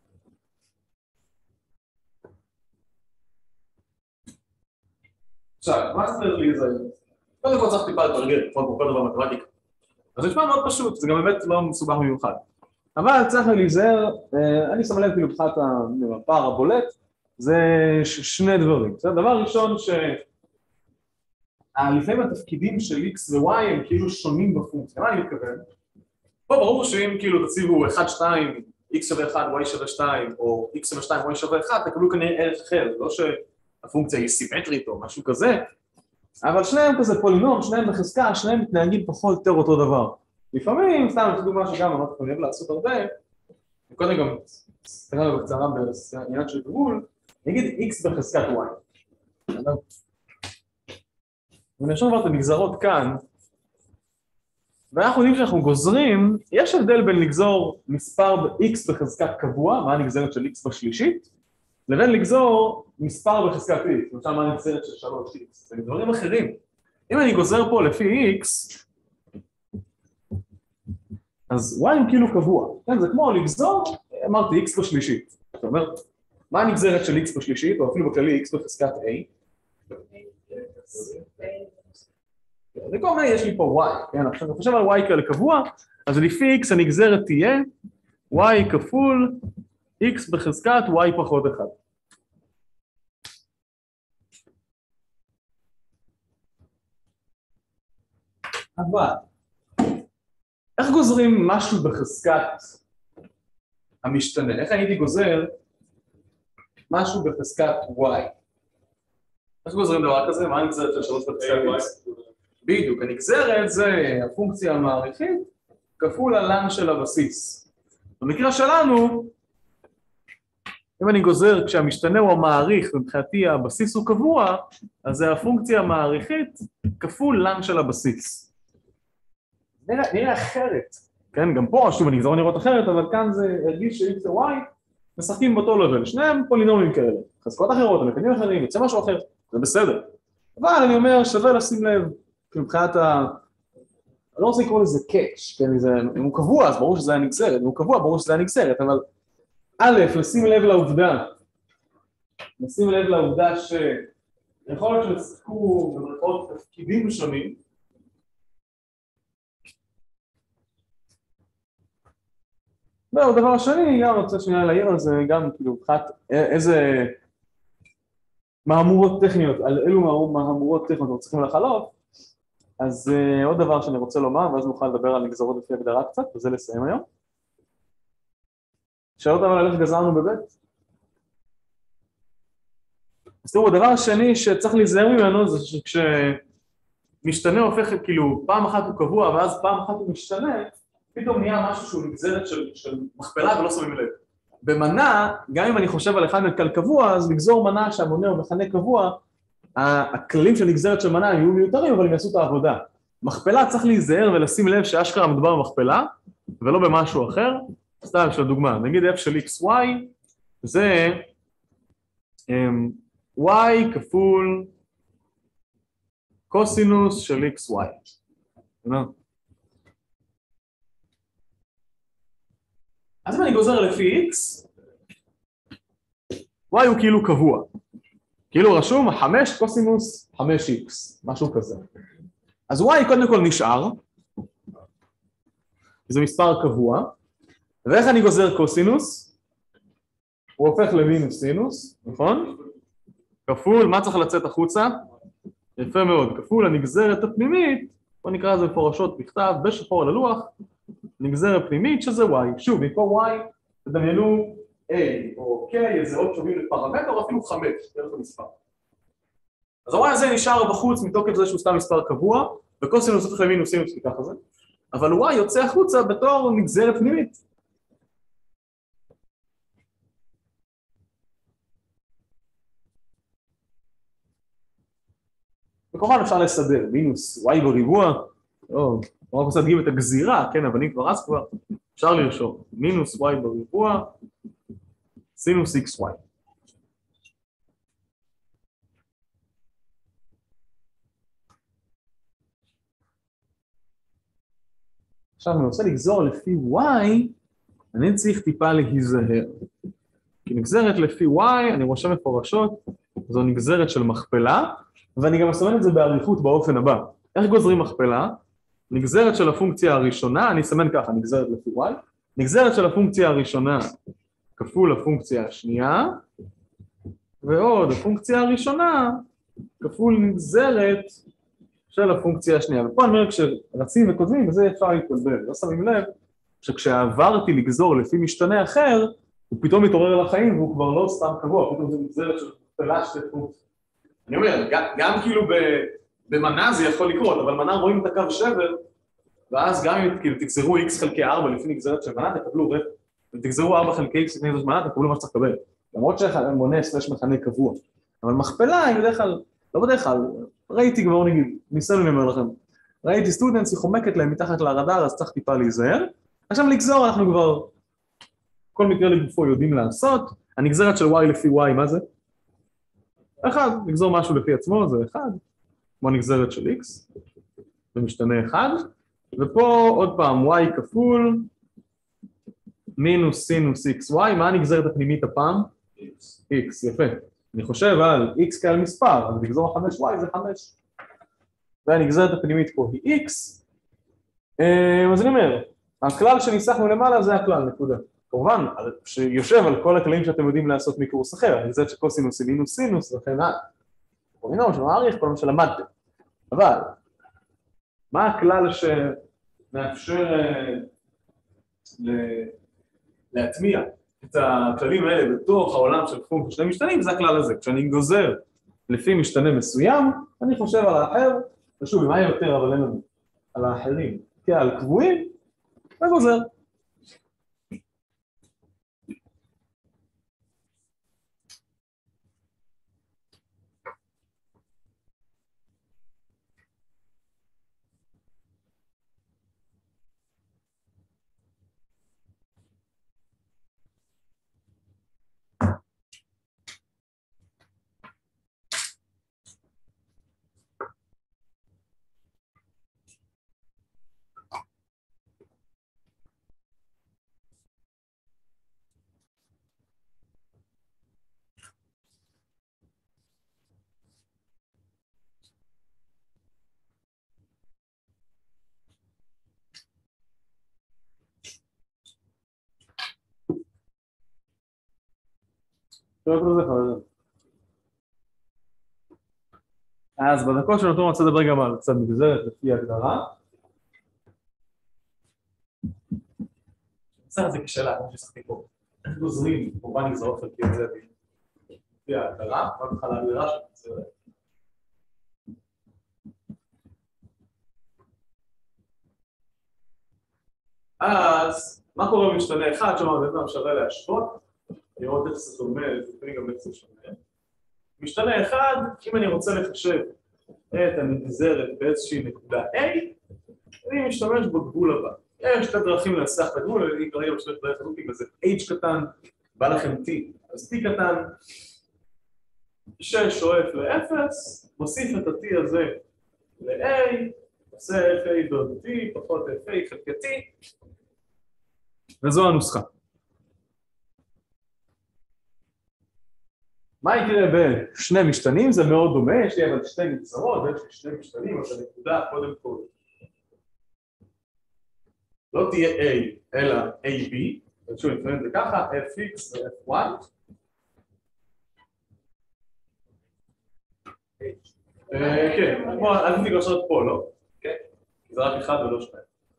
עכשיו, מה צריך להיזהר? קודם כל צריך טיפה לתרגל, כמו כל דבר מתמטיקה. אז זה נשמע מאוד פשוט, זה גם באמת לא מסובך במיוחד. אבל צריך להיזהר, אני שם לב כאילו מבחינת הפער הבולט, זה שני דברים. דבר ראשון ש... לפעמים התפקידים של x ו-y הם כאילו שונים בפונקציה, מה אני מתכוון? פה ברור שאם כאילו תציבו אחת שתיים, x שווה אחת, y שווה שתיים, או x שווה שתיים, y שווה אחת, תקבלו כנראה ערך אחר, לא שהפונקציה היא סימטרית או משהו כזה, אבל שניהם כזה פולינום, שניהם בחזקה, שניהם מתנהגים פחות או יותר אותו דבר. לפעמים, סתם אני דוגמה שגם אמרתי, אני אוהב לעשות הרבה, וקודם גם סתכלנו בקצרה בעניין של גבול, נגיד x בחזקת y. ונרשום כבר את הנגזרות כאן, ואנחנו יודעים שאנחנו גוזרים, יש הבדל בין לגזור מספר x בחזקת קבוע, מה הנגזרת של x בשלישית, לבין לגזור מספר בחזקת x, למשל מה הנגזרת של שלוש x, זה דברים אחרים. אם אני גוזר פה לפי x, אז y הוא כאילו קבוע, כן? זה כמו לגזור, אמרתי x בשלישית, זאת אומרת, מה הנגזרת של x בשלישית, או אפילו בכללי x בחזקת a, וכל מיני יש לי פה y, כן? עכשיו אני חושב על y כאלה קבוע, אז לפי x הנגזרת תהיה y כפול x בחזקת y פחות אחד. אבל, איך גוזרים משהו בחזקת המשתנה? איך הייתי גוזר משהו בחזקת y? איך גוזרים דבר כזה? מה הנגזרת של שלוש בחזקת x? בדיוק, הנגזרת זה הפונקציה המעריכית כפול הלן של הבסיס. במקרה שלנו, אם אני גוזר כשהמשתנה הוא המעריך ומבחינתי הבסיס הוא קבוע, אז זה הפונקציה המעריכית כפול לן של הבסיס. נראה, נראה אחרת. כן, גם פה, שוב, הנגזרון נראות אחרת, אבל כאן זה הרגיש ש-x ו-y משחקים באותו לבל. שניהם פולינומים כאלה. חזקות אחרות, המקדמים אחרים, יוצא משהו אחר, זה בסדר. אבל אני אומר, שווה לשים לב, מבחינת ה... אני לא רוצה לקרוא לזה קאץ', כן, זה, אם הוא קבוע, אז ברור שזה היה נגזרת, אם הוא קבוע, ברור שזה היה נגזרת, אבל א', לשים לב לעובדה, לשים לב לעובדה שיכול להיות שצחקו במרכאות תפקידים שונים, והוא דבר שני, גם רוצה שנייה להעיר על זה, גם כאילו, מבחינת איזה מהמורות טכניות, על אילו מהמורות טכניות אנחנו צריכים לחלוף, אז uh, עוד דבר שאני רוצה לומר, ואז נוכל לדבר על נגזרות לפי הגדרה קצת, וזה לסיים היום. שאלות אבל על איך גזרנו בבית. אז תראו, הדבר השני שצריך להיזהר ממנו זה שכשמשתנה הופך, כאילו, פעם אחת הוא קבוע, ואז פעם אחת הוא משתנה, פתאום נהיה משהו שהוא נגזרת של, של מכפלה ולא שמים לב. במנה, גם אם אני חושב על אחד מקל קבוע, אז לגזור מנה שהמונה הוא מכנה קבוע, הכללים של נגזרת של מנה יהיו מיותרים, אבל הם יעשו את העבודה. מכפלה צריך להיזהר ולשים לב שאשכרה מדובר במכפלה, ולא במשהו אחר. סתם של הדוגמה, נגיד f של xy, זה um, y כפול קוסינוס של xy. אז אם אני גוזר לפי x, y הוא כאילו קבוע. כאילו רשום חמש קוסינוס חמש איקס, משהו כזה. אז y קודם כל נשאר, זה מספר קבוע, ואיך אני גוזר קוסינוס? הוא הופך למינוס סינוס, נכון? כפול, מה צריך לצאת החוצה? יפה מאוד, כפול הנגזרת הפנימית, בוא נקרא לזה מפורשות בכתב, בשחור על הלוח, נגזרת פנימית שזה y. שוב, מפה y, תדמיינו a או k, איזה עוד שובים לפרמטר, או אפילו חמש, תראו את המספר. אז ה-y הזה נשאר בחוץ מתוקף זה שהוא סתם מספר קבוע, וקוסינוס הופך למינוס סינוס ככה זה, אבל y יוצא החוצה בתור נגזרת פנימית. וכמובן אפשר לסדר, מינוס y בריבוע, או, או רק עושה להדגים את הגזירה, כן, אבל אם כבר אז כבר, אפשר לרשום, מינוס y בריבוע, סינוס xy. עכשיו אני רוצה לגזור לפי y, אני צריך טיפה להיזהר. כי נגזרת לפי y, אני רושם מפורשות, זו נגזרת של מכפלה, ואני גם אסמן את זה בעריכות באופן הבא. איך גוזרים מכפלה? נגזרת של הפונקציה הראשונה, אני אסמן ככה, נגזרת לפי y, נגזרת של הפונקציה הראשונה כפול הפונקציה השנייה, ועוד הפונקציה הראשונה כפול נגזרת של הפונקציה השנייה. ופה אני אומר, כשרצים וכותבים, וזה אפשר להתבלבל. לא שמים לב שכשעברתי לגזור לפי משתנה אחר, הוא פתאום מתעורר לחיים והוא כבר לא סתם קבוע, פתאום זה נגזרת של מכפלה שתי פונקציות. אני אומר, גם, גם כאילו במנה זה יכול לקרות, אבל מנה רואים את הקו שבר, ואז גם אם כאילו תגזרו x חלקי ארבע לפי נגזרת של מנה, תקבלו רפ, ותגזרו ארבע חלקי x לפי נגזרת של מנה, תקבלו מה שצריך לקבל. למרות שמונה סלש מכנה קבוע. אבל מכפלה היא בדרך כלל, לא בדרך כלל, ראיתי כבר נגיד, ניסינו למר לכם, ראיתי סטודנטס, היא חומקת להם מתחת לרדאר, אז צריך טיפה להיזהר. עכשיו לגזור אנחנו כבר, כל מקרה לגופו יודעים לעשות, הנגזרת של y לפי y, מה זה? אחד, לגזור משהו לפי עצמו, זה אחד, כמו נגזרת של x, זה משתנה אחד, ופה עוד פעם y כפול, מינוס סינוס xy, מה הנגזרת הפנימית הפעם? x, יפה. אני חושב על x כעל מספר, אז לגזור חמש y זה חמש. והנגזרת הפנימית פה היא x, אז אני אומר, הכלל שניסחנו למעלה זה הכלל, נקודה. כמובן, שיושב על כל הכללים שאתם יודעים לעשות מקורס אחר, הנגזרת של קוסינוס היא מינוס סינוס, וכן הלאה. קוראים לנו שמעריך כל מה שלמדתם. אבל, מה הכלל שמאפשר להטמיע את הכללים האלה בתוך העולם של פונקציה שני משתנים? זה הכלל הזה. כשאני גוזר לפי משתנה מסוים, אני חושב על האחר, ושוב, מה יותר אבל אין לנו? על האחרים כעל קבועים, וגוזר. אז בדקות שנותרו אני רוצה לדבר גם על קצת נגזרת לפי הגדרה. נעשה את זה כשאלה, כמו ששחקתי פה. איך גוזרים כמובן נגזרות חלקיות זה לפי ההגדרה, רק בכלל ההגדרה של נגזרת. אז מה קורה במשתנה אחד שאומר בעצם שווה להשוות? לראות איך זה דומה, לפעמים גם איך זה שונה. משתנה אחד, אם אני רוצה לחשב את הנגזרת באיזושהי נקודה A, אני משתמש בגבול הבא. יש שתי דרכים לנסח את הגבול, אני כרגע משתמש בדרך הזאת, אם זה H קטן, בא לכם T, אז T קטן, שש שואף ל-אפס, מוסיף את ה-T הזה ל-A, עושה F A דוד T, פחות F A חלקי T, וזו הנוסחה. מה יקרה בשני משתנים? זה מאוד דומה, יש לי אבל שתי נגזרות, ויש לי שני משתנים, אז הנקודה קודם כל לא תהיה A, אלא A B, ושוב, נתפרט זה ככה, F X ו-F Y. כן, אז אני גושרת פה, לא? כן? זה רק אחד ולא שתיים.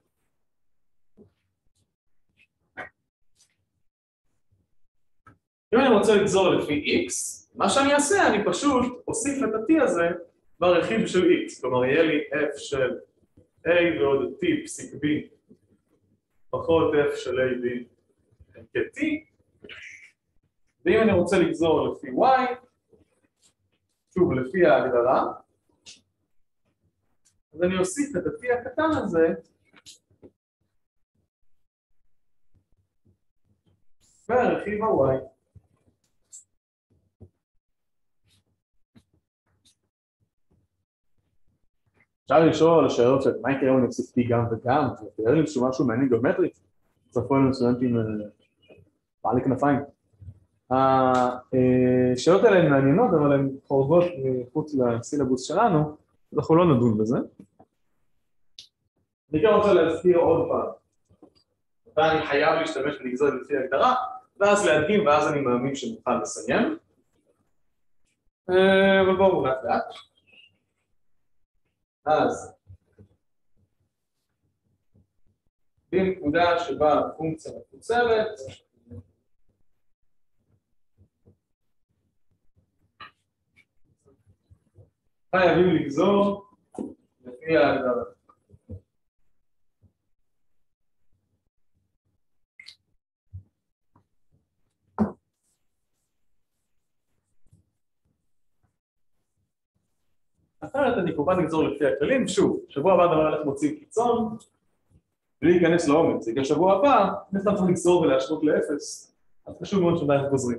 אם אני רוצה לגזור לפי X, מה שאני אעשה, אני פשוט אוסיף את ה-T הזה ברכיב של X. כלומר, יהיה לי F של A ועוד T פסיק B פחות F של A B כ-T. ואם אני רוצה לגזור לפי Y, שוב, לפי ההגדרה, אז אני אוסיף את ה-T הקטן הזה ברכיב ה-Y. אפשר לשאול לשאלות של מה יקרה אם אני אוסיף T גם וגם, תראה לי משהו מעניין גיאומטרית, צפו לנו סטודנטים בעלי כנפיים. השאלות האלה הן מעניינות, אבל הן חורגות מחוץ לסילבוס שלנו, אז אנחנו לא נדון בזה. אני כן רוצה להזכיר עוד פעם, ואני חייב להשתמש בנגזרת לפי ההגדרה, ואז להדגים, ואז אני מאמין שנוכל לסיים. אבל בואו לאט לאט. אז בנקודה שבה הפונקציה מפוצלת, חייבים לגזור לפי ההגדרה. אחרת אני כמובן נגזור לפי הכללים, שוב, שבוע הבא דבר הולך מוצאים קיצון, בלי להיכנס לעומק, זה כי שבוע הבא, נסתם צריך לגזור ולהשוות לאפס, אז חשוב מאוד שעדיין אנחנו גוזרים.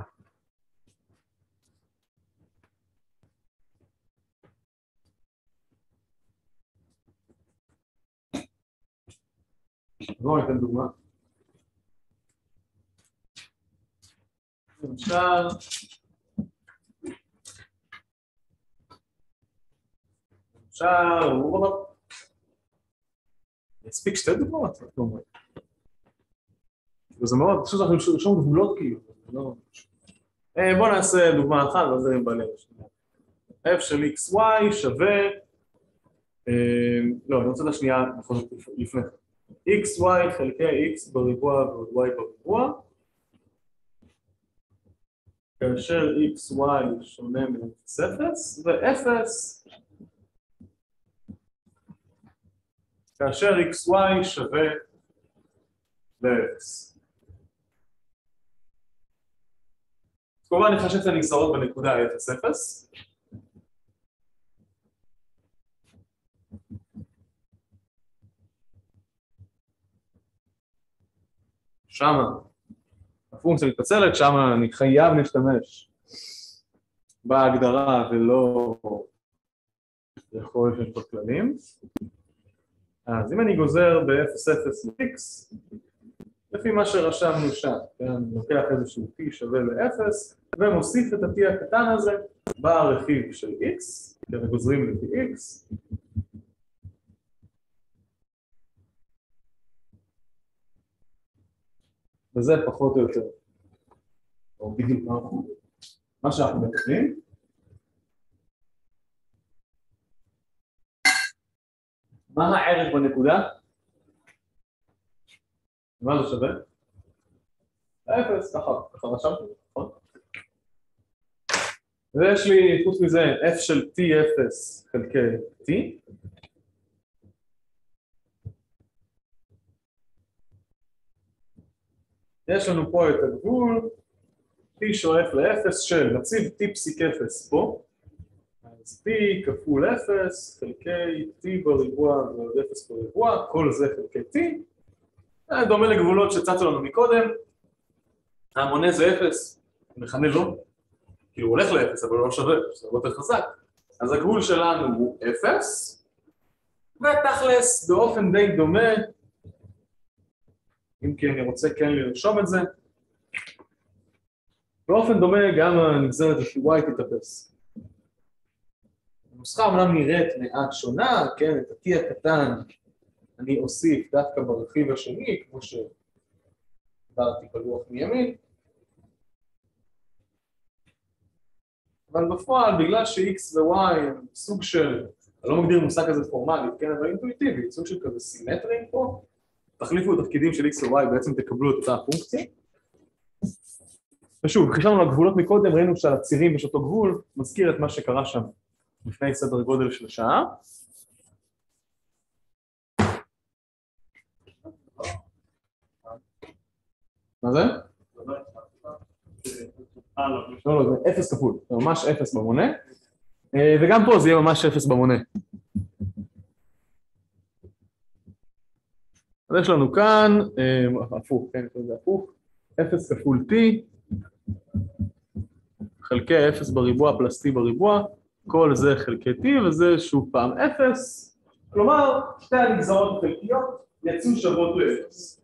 בואו ניתן דוגמה. למשל, אפשר, נספיק שתי דוגמאות, וזה מאוד, פשוט אנחנו שום גבולות כאילו, בואו נעשה דוגמה אחת, ואז זה עם בעלי F של X Y שווה לא, אני רוצה את השנייה בכל זאת לפני. xy חלקי x בריבוע ועוד y בריבוע. כאשר xy שונה מ-אפס אפס ו-אפס כאשר xy שווה ל-אפס. אז כמובן נחשב את הנגזרות בנקודה אפס אפס. שמה הפונקציה מתפצלת, שמה אני חייב להשתמש בהגדרה ולא יכול להיות בכללים. אז אם אני גוזר ב-אפס אפס ל-x, לפי מה שרשמנו שם, אני לוקח איזשהו t שווה ל-אפס, ומוסיף את ה-t הקטן הזה ברכיב של x, כי אנחנו גוזרים לפי x. וזה פחות או יותר, או בדיוק מה שאנחנו מקבלים. מה הערך בנקודה? מה זה שווה? אפס, ככה, ככה רשמתי, נכון? ויש לי, חוץ מזה, f של t אפס חלקי t. יש לנו פה את הגבול, t שואף ל-אפס של נציב t פסיק אפס פה. אז t כפול אפס חלקי t בריבוע ועוד אפס בריבוע, כל זה חלקי t. דומה לגבולות שצצו לנו מקודם. המונה זה אפס, מכנה לא, כי הוא הולך ל-אפס, אבל הוא לא שווה, זה הרבה יותר חזק. אז הגבול שלנו הוא אפס, ותכלס באופן די דומה, אם כי אני רוצה כן לרשום את זה, באופן דומה גם הנגזרת לפי y תתאפס. הנוסחה אמנם נראית מעט שונה, כן, את ה-t הקטן אני אוסיף דווקא ברכיב השני, כמו שדברתי בלוח מימין. אבל בפועל, בגלל ש-x ו-y הם סוג של, אני לא מגדיר מושג כזה פורמלית, כן, אבל אינטואיטיבי, סוג של כזה סימטרי פה, תחליפו את התפקידים של x ו-y, בעצם תקבלו את אותה הפונקציה. ושוב, חישבנו על הגבולות מקודם, ראינו שהצירים יש אותו גבול, מזכיר את מה שקרה שם לפני סדר גודל של שעה. מה זה? לא, לא, זה אפס כפול, זה ממש אפס במונה, וגם פה זה יהיה ממש אפס במונה. אז יש לנו כאן, הפוך, כן, זה הפוך, אפס כפול t, חלקי אפס בריבוע פלוס t בריבוע, כל זה חלקי t, וזה שוב פעם אפס, כלומר, שתי הנגזרות החלקיות יצאו שוות ל-אפס.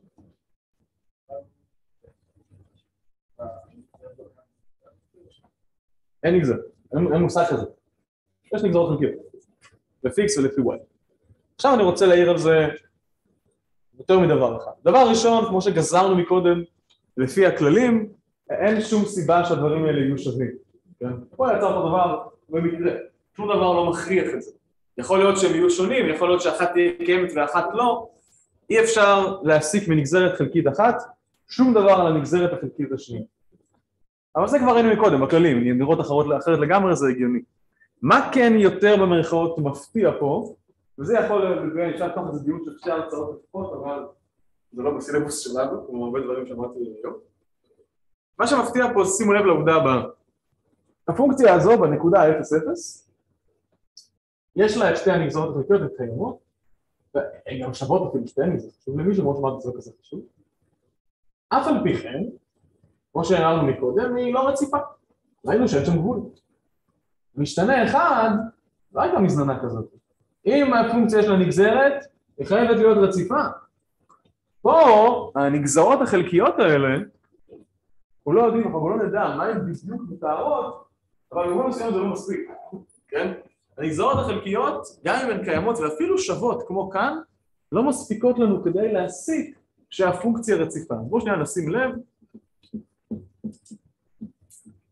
אין נגזר, אין, אין מושג כזה. יש נגזרות חלקיות, לפי x ולפי y. עכשיו אני רוצה להעיר על זה יותר מדבר אחד. דבר ראשון, כמו שגזרנו מקודם, לפי הכללים, אין שום סיבה שהדברים האלה יהיו שווים. כן? פה יצא אותו דבר במקרה, שום דבר לא מכריח את זה. יכול להיות שהם יהיו שונים, יכול להיות שאחת תהיה קיימת ואחת לא, אי אפשר להסיק מנגזרת חלקית אחת, שום דבר על הנגזרת החלקית השנייה. אבל זה כבר ראינו מקודם, בכללים, אם נראות אחרות אחרת לגמרי זה הגיוני. מה כן יותר במרכאות מפתיע פה, וזה יכול להיות, אפשר לתוך איזה דיון של שתי הרצאות לפחות, אבל זה לא בסילבוס שלנו, כמו הרבה דברים שאמרתי היום. מה שמפתיע פה, שימו לב לעובדה הבאה. הפונקציה הזו בנקודה אפס אפס, יש לה את שתי הנגזרות החלקיות וקיימות, והן גם שוות אפילו שתיהן, זה חשוב למישהו מאוד שמעת את זה כזה חשוב. אף על פי כן, כמו שאמרנו מקודם, היא לא רציפה. ראינו שאין שם גבול. משתנה אחד, לא הייתה מזננה כזאת. אם הפונקציה יש לה נגזרת, היא חייבת להיות רציפה. פה, הנגזרות החלקיות האלה, אנחנו לא יודעים, אנחנו לא נדע מה הן בדיוק מתארות, אבל במובן מסוים זה לא מספיק. כן? הנגזרות החלקיות, גם אם הן קיימות ואפילו שוות כמו כאן, לא מספיקות לנו כדי להסיק שהפונקציה רציפה. בואו שנייה נשים לב.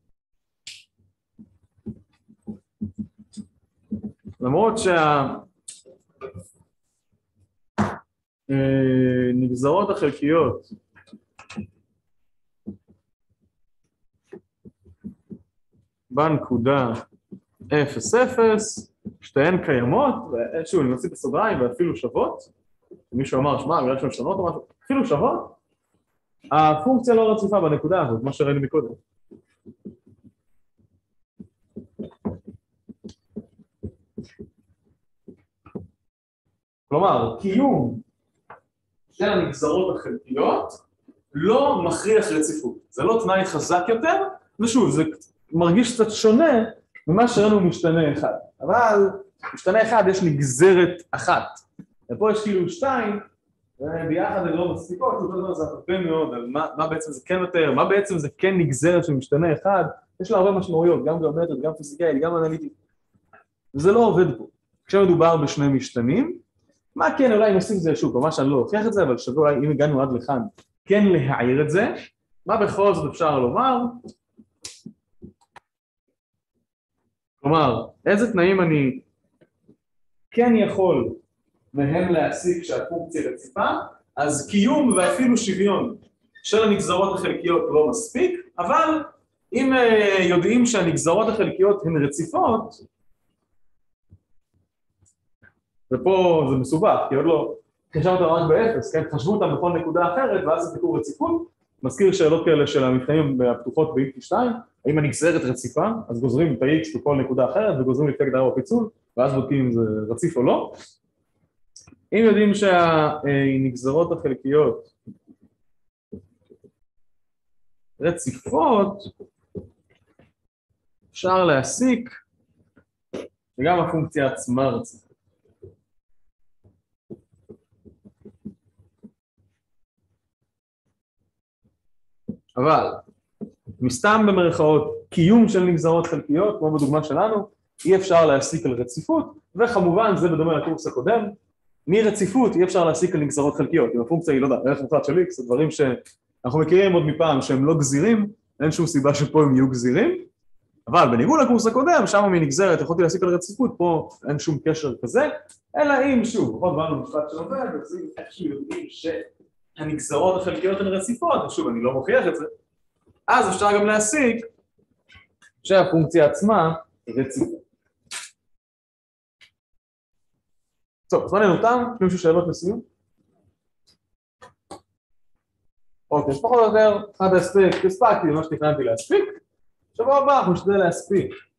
למרות נגזרות החלקיות בנקודה אפס אפס, שתיהן קיימות, ושוב אני מוציא בסוגריים ואפילו שוות, מישהו אמר, שמע, בגלל שהן שונות או משהו, אפילו שוות, הפונקציה לא רציפה בנקודה הזאת, מה שראינו מקודם. כלומר, קיום של הנגזרות החלקיות לא מכריח רציפות. זה לא תנאי חזק יותר, ושוב, זה מרגיש קצת שונה ממה שראינו משתנה אחד. אבל משתנה אחד יש נגזרת אחת. ופה יש כאילו שתיים, וביחד הן לא מספיקות, זה הרבה מאוד על מה, מה בעצם זה כן יותר, מה בעצם זה כן נגזרת של משתנה אחד, יש לה הרבה משמעויות, גם גיאומטרית, גם פיזיקאית, גם אנליטית. וזה לא עובד פה. כשמדובר בשני משתנים, מה כן, אולי נשים את זה שוב, ממש אני לא הוכיח את זה, אבל שווה אולי אם הגענו עד לכאן, כן להעיר את זה, מה בכל זאת אפשר לומר? כלומר, איזה תנאים אני כן יכול מהם להסיק שהפונקציה רציפה, אז קיום ואפילו שוויון של הנגזרות החלקיות לא מספיק, אבל אם יודעים שהנגזרות החלקיות הן רציפות, ופה זה מסובך, כי עוד לא חשב אותם רק באפס, כן? חשבו אותם בכל נקודה אחרת, ואז זה תקור רציפות. מזכיר שאלות כאלה של המבחנים הפתוחות ב-איקס פי שתיים, האם הנגזרת רציפה, אז גוזרים את ה-X בכל נקודה אחרת, וגוזרים לפי הגדרה או פיצול, ואז בודקים אם זה רציף או לא. אם יודעים שהנגזרות החלקיות רציפות, אפשר להסיק שגם הפונקציה עצמה רציפה. אבל, מסתם במרכאות, קיום של נגזרות חלקיות, כמו בדוגמה שלנו, אי אפשר להסיק על רציפות, וכמובן, זה בדומה לקורס הקודם, מרציפות אי אפשר להסיק על נגזרות חלקיות, אם הפונקציה היא לא יודעת, ערך מוחלט של X, זה דברים שאנחנו מכירים עוד מפעם שהם לא גזירים, אין שום סיבה שפה הם יהיו גזירים, אבל בניגוד לקורס הקודם, שם מנגזרת יכולתי להסיק על רציפות, פה אין שום קשר כזה, אלא אם שוב, בכל דבר במשפט של עובד, אז אם איכשהו יודעים שהנגזרות החלקיות הן רציפות, ושוב, אני לא מוכיח את זה, אז אפשר גם להסיק שהפונקציה עצמה רציפה. טוב, זמן לנותם, יש מישהו שאלות לסיום? אוקיי, פחות או יותר, אחד הספיק, הספקתי, מה שתכננתי להספיק, שבוע הבא אנחנו נשתדל להספיק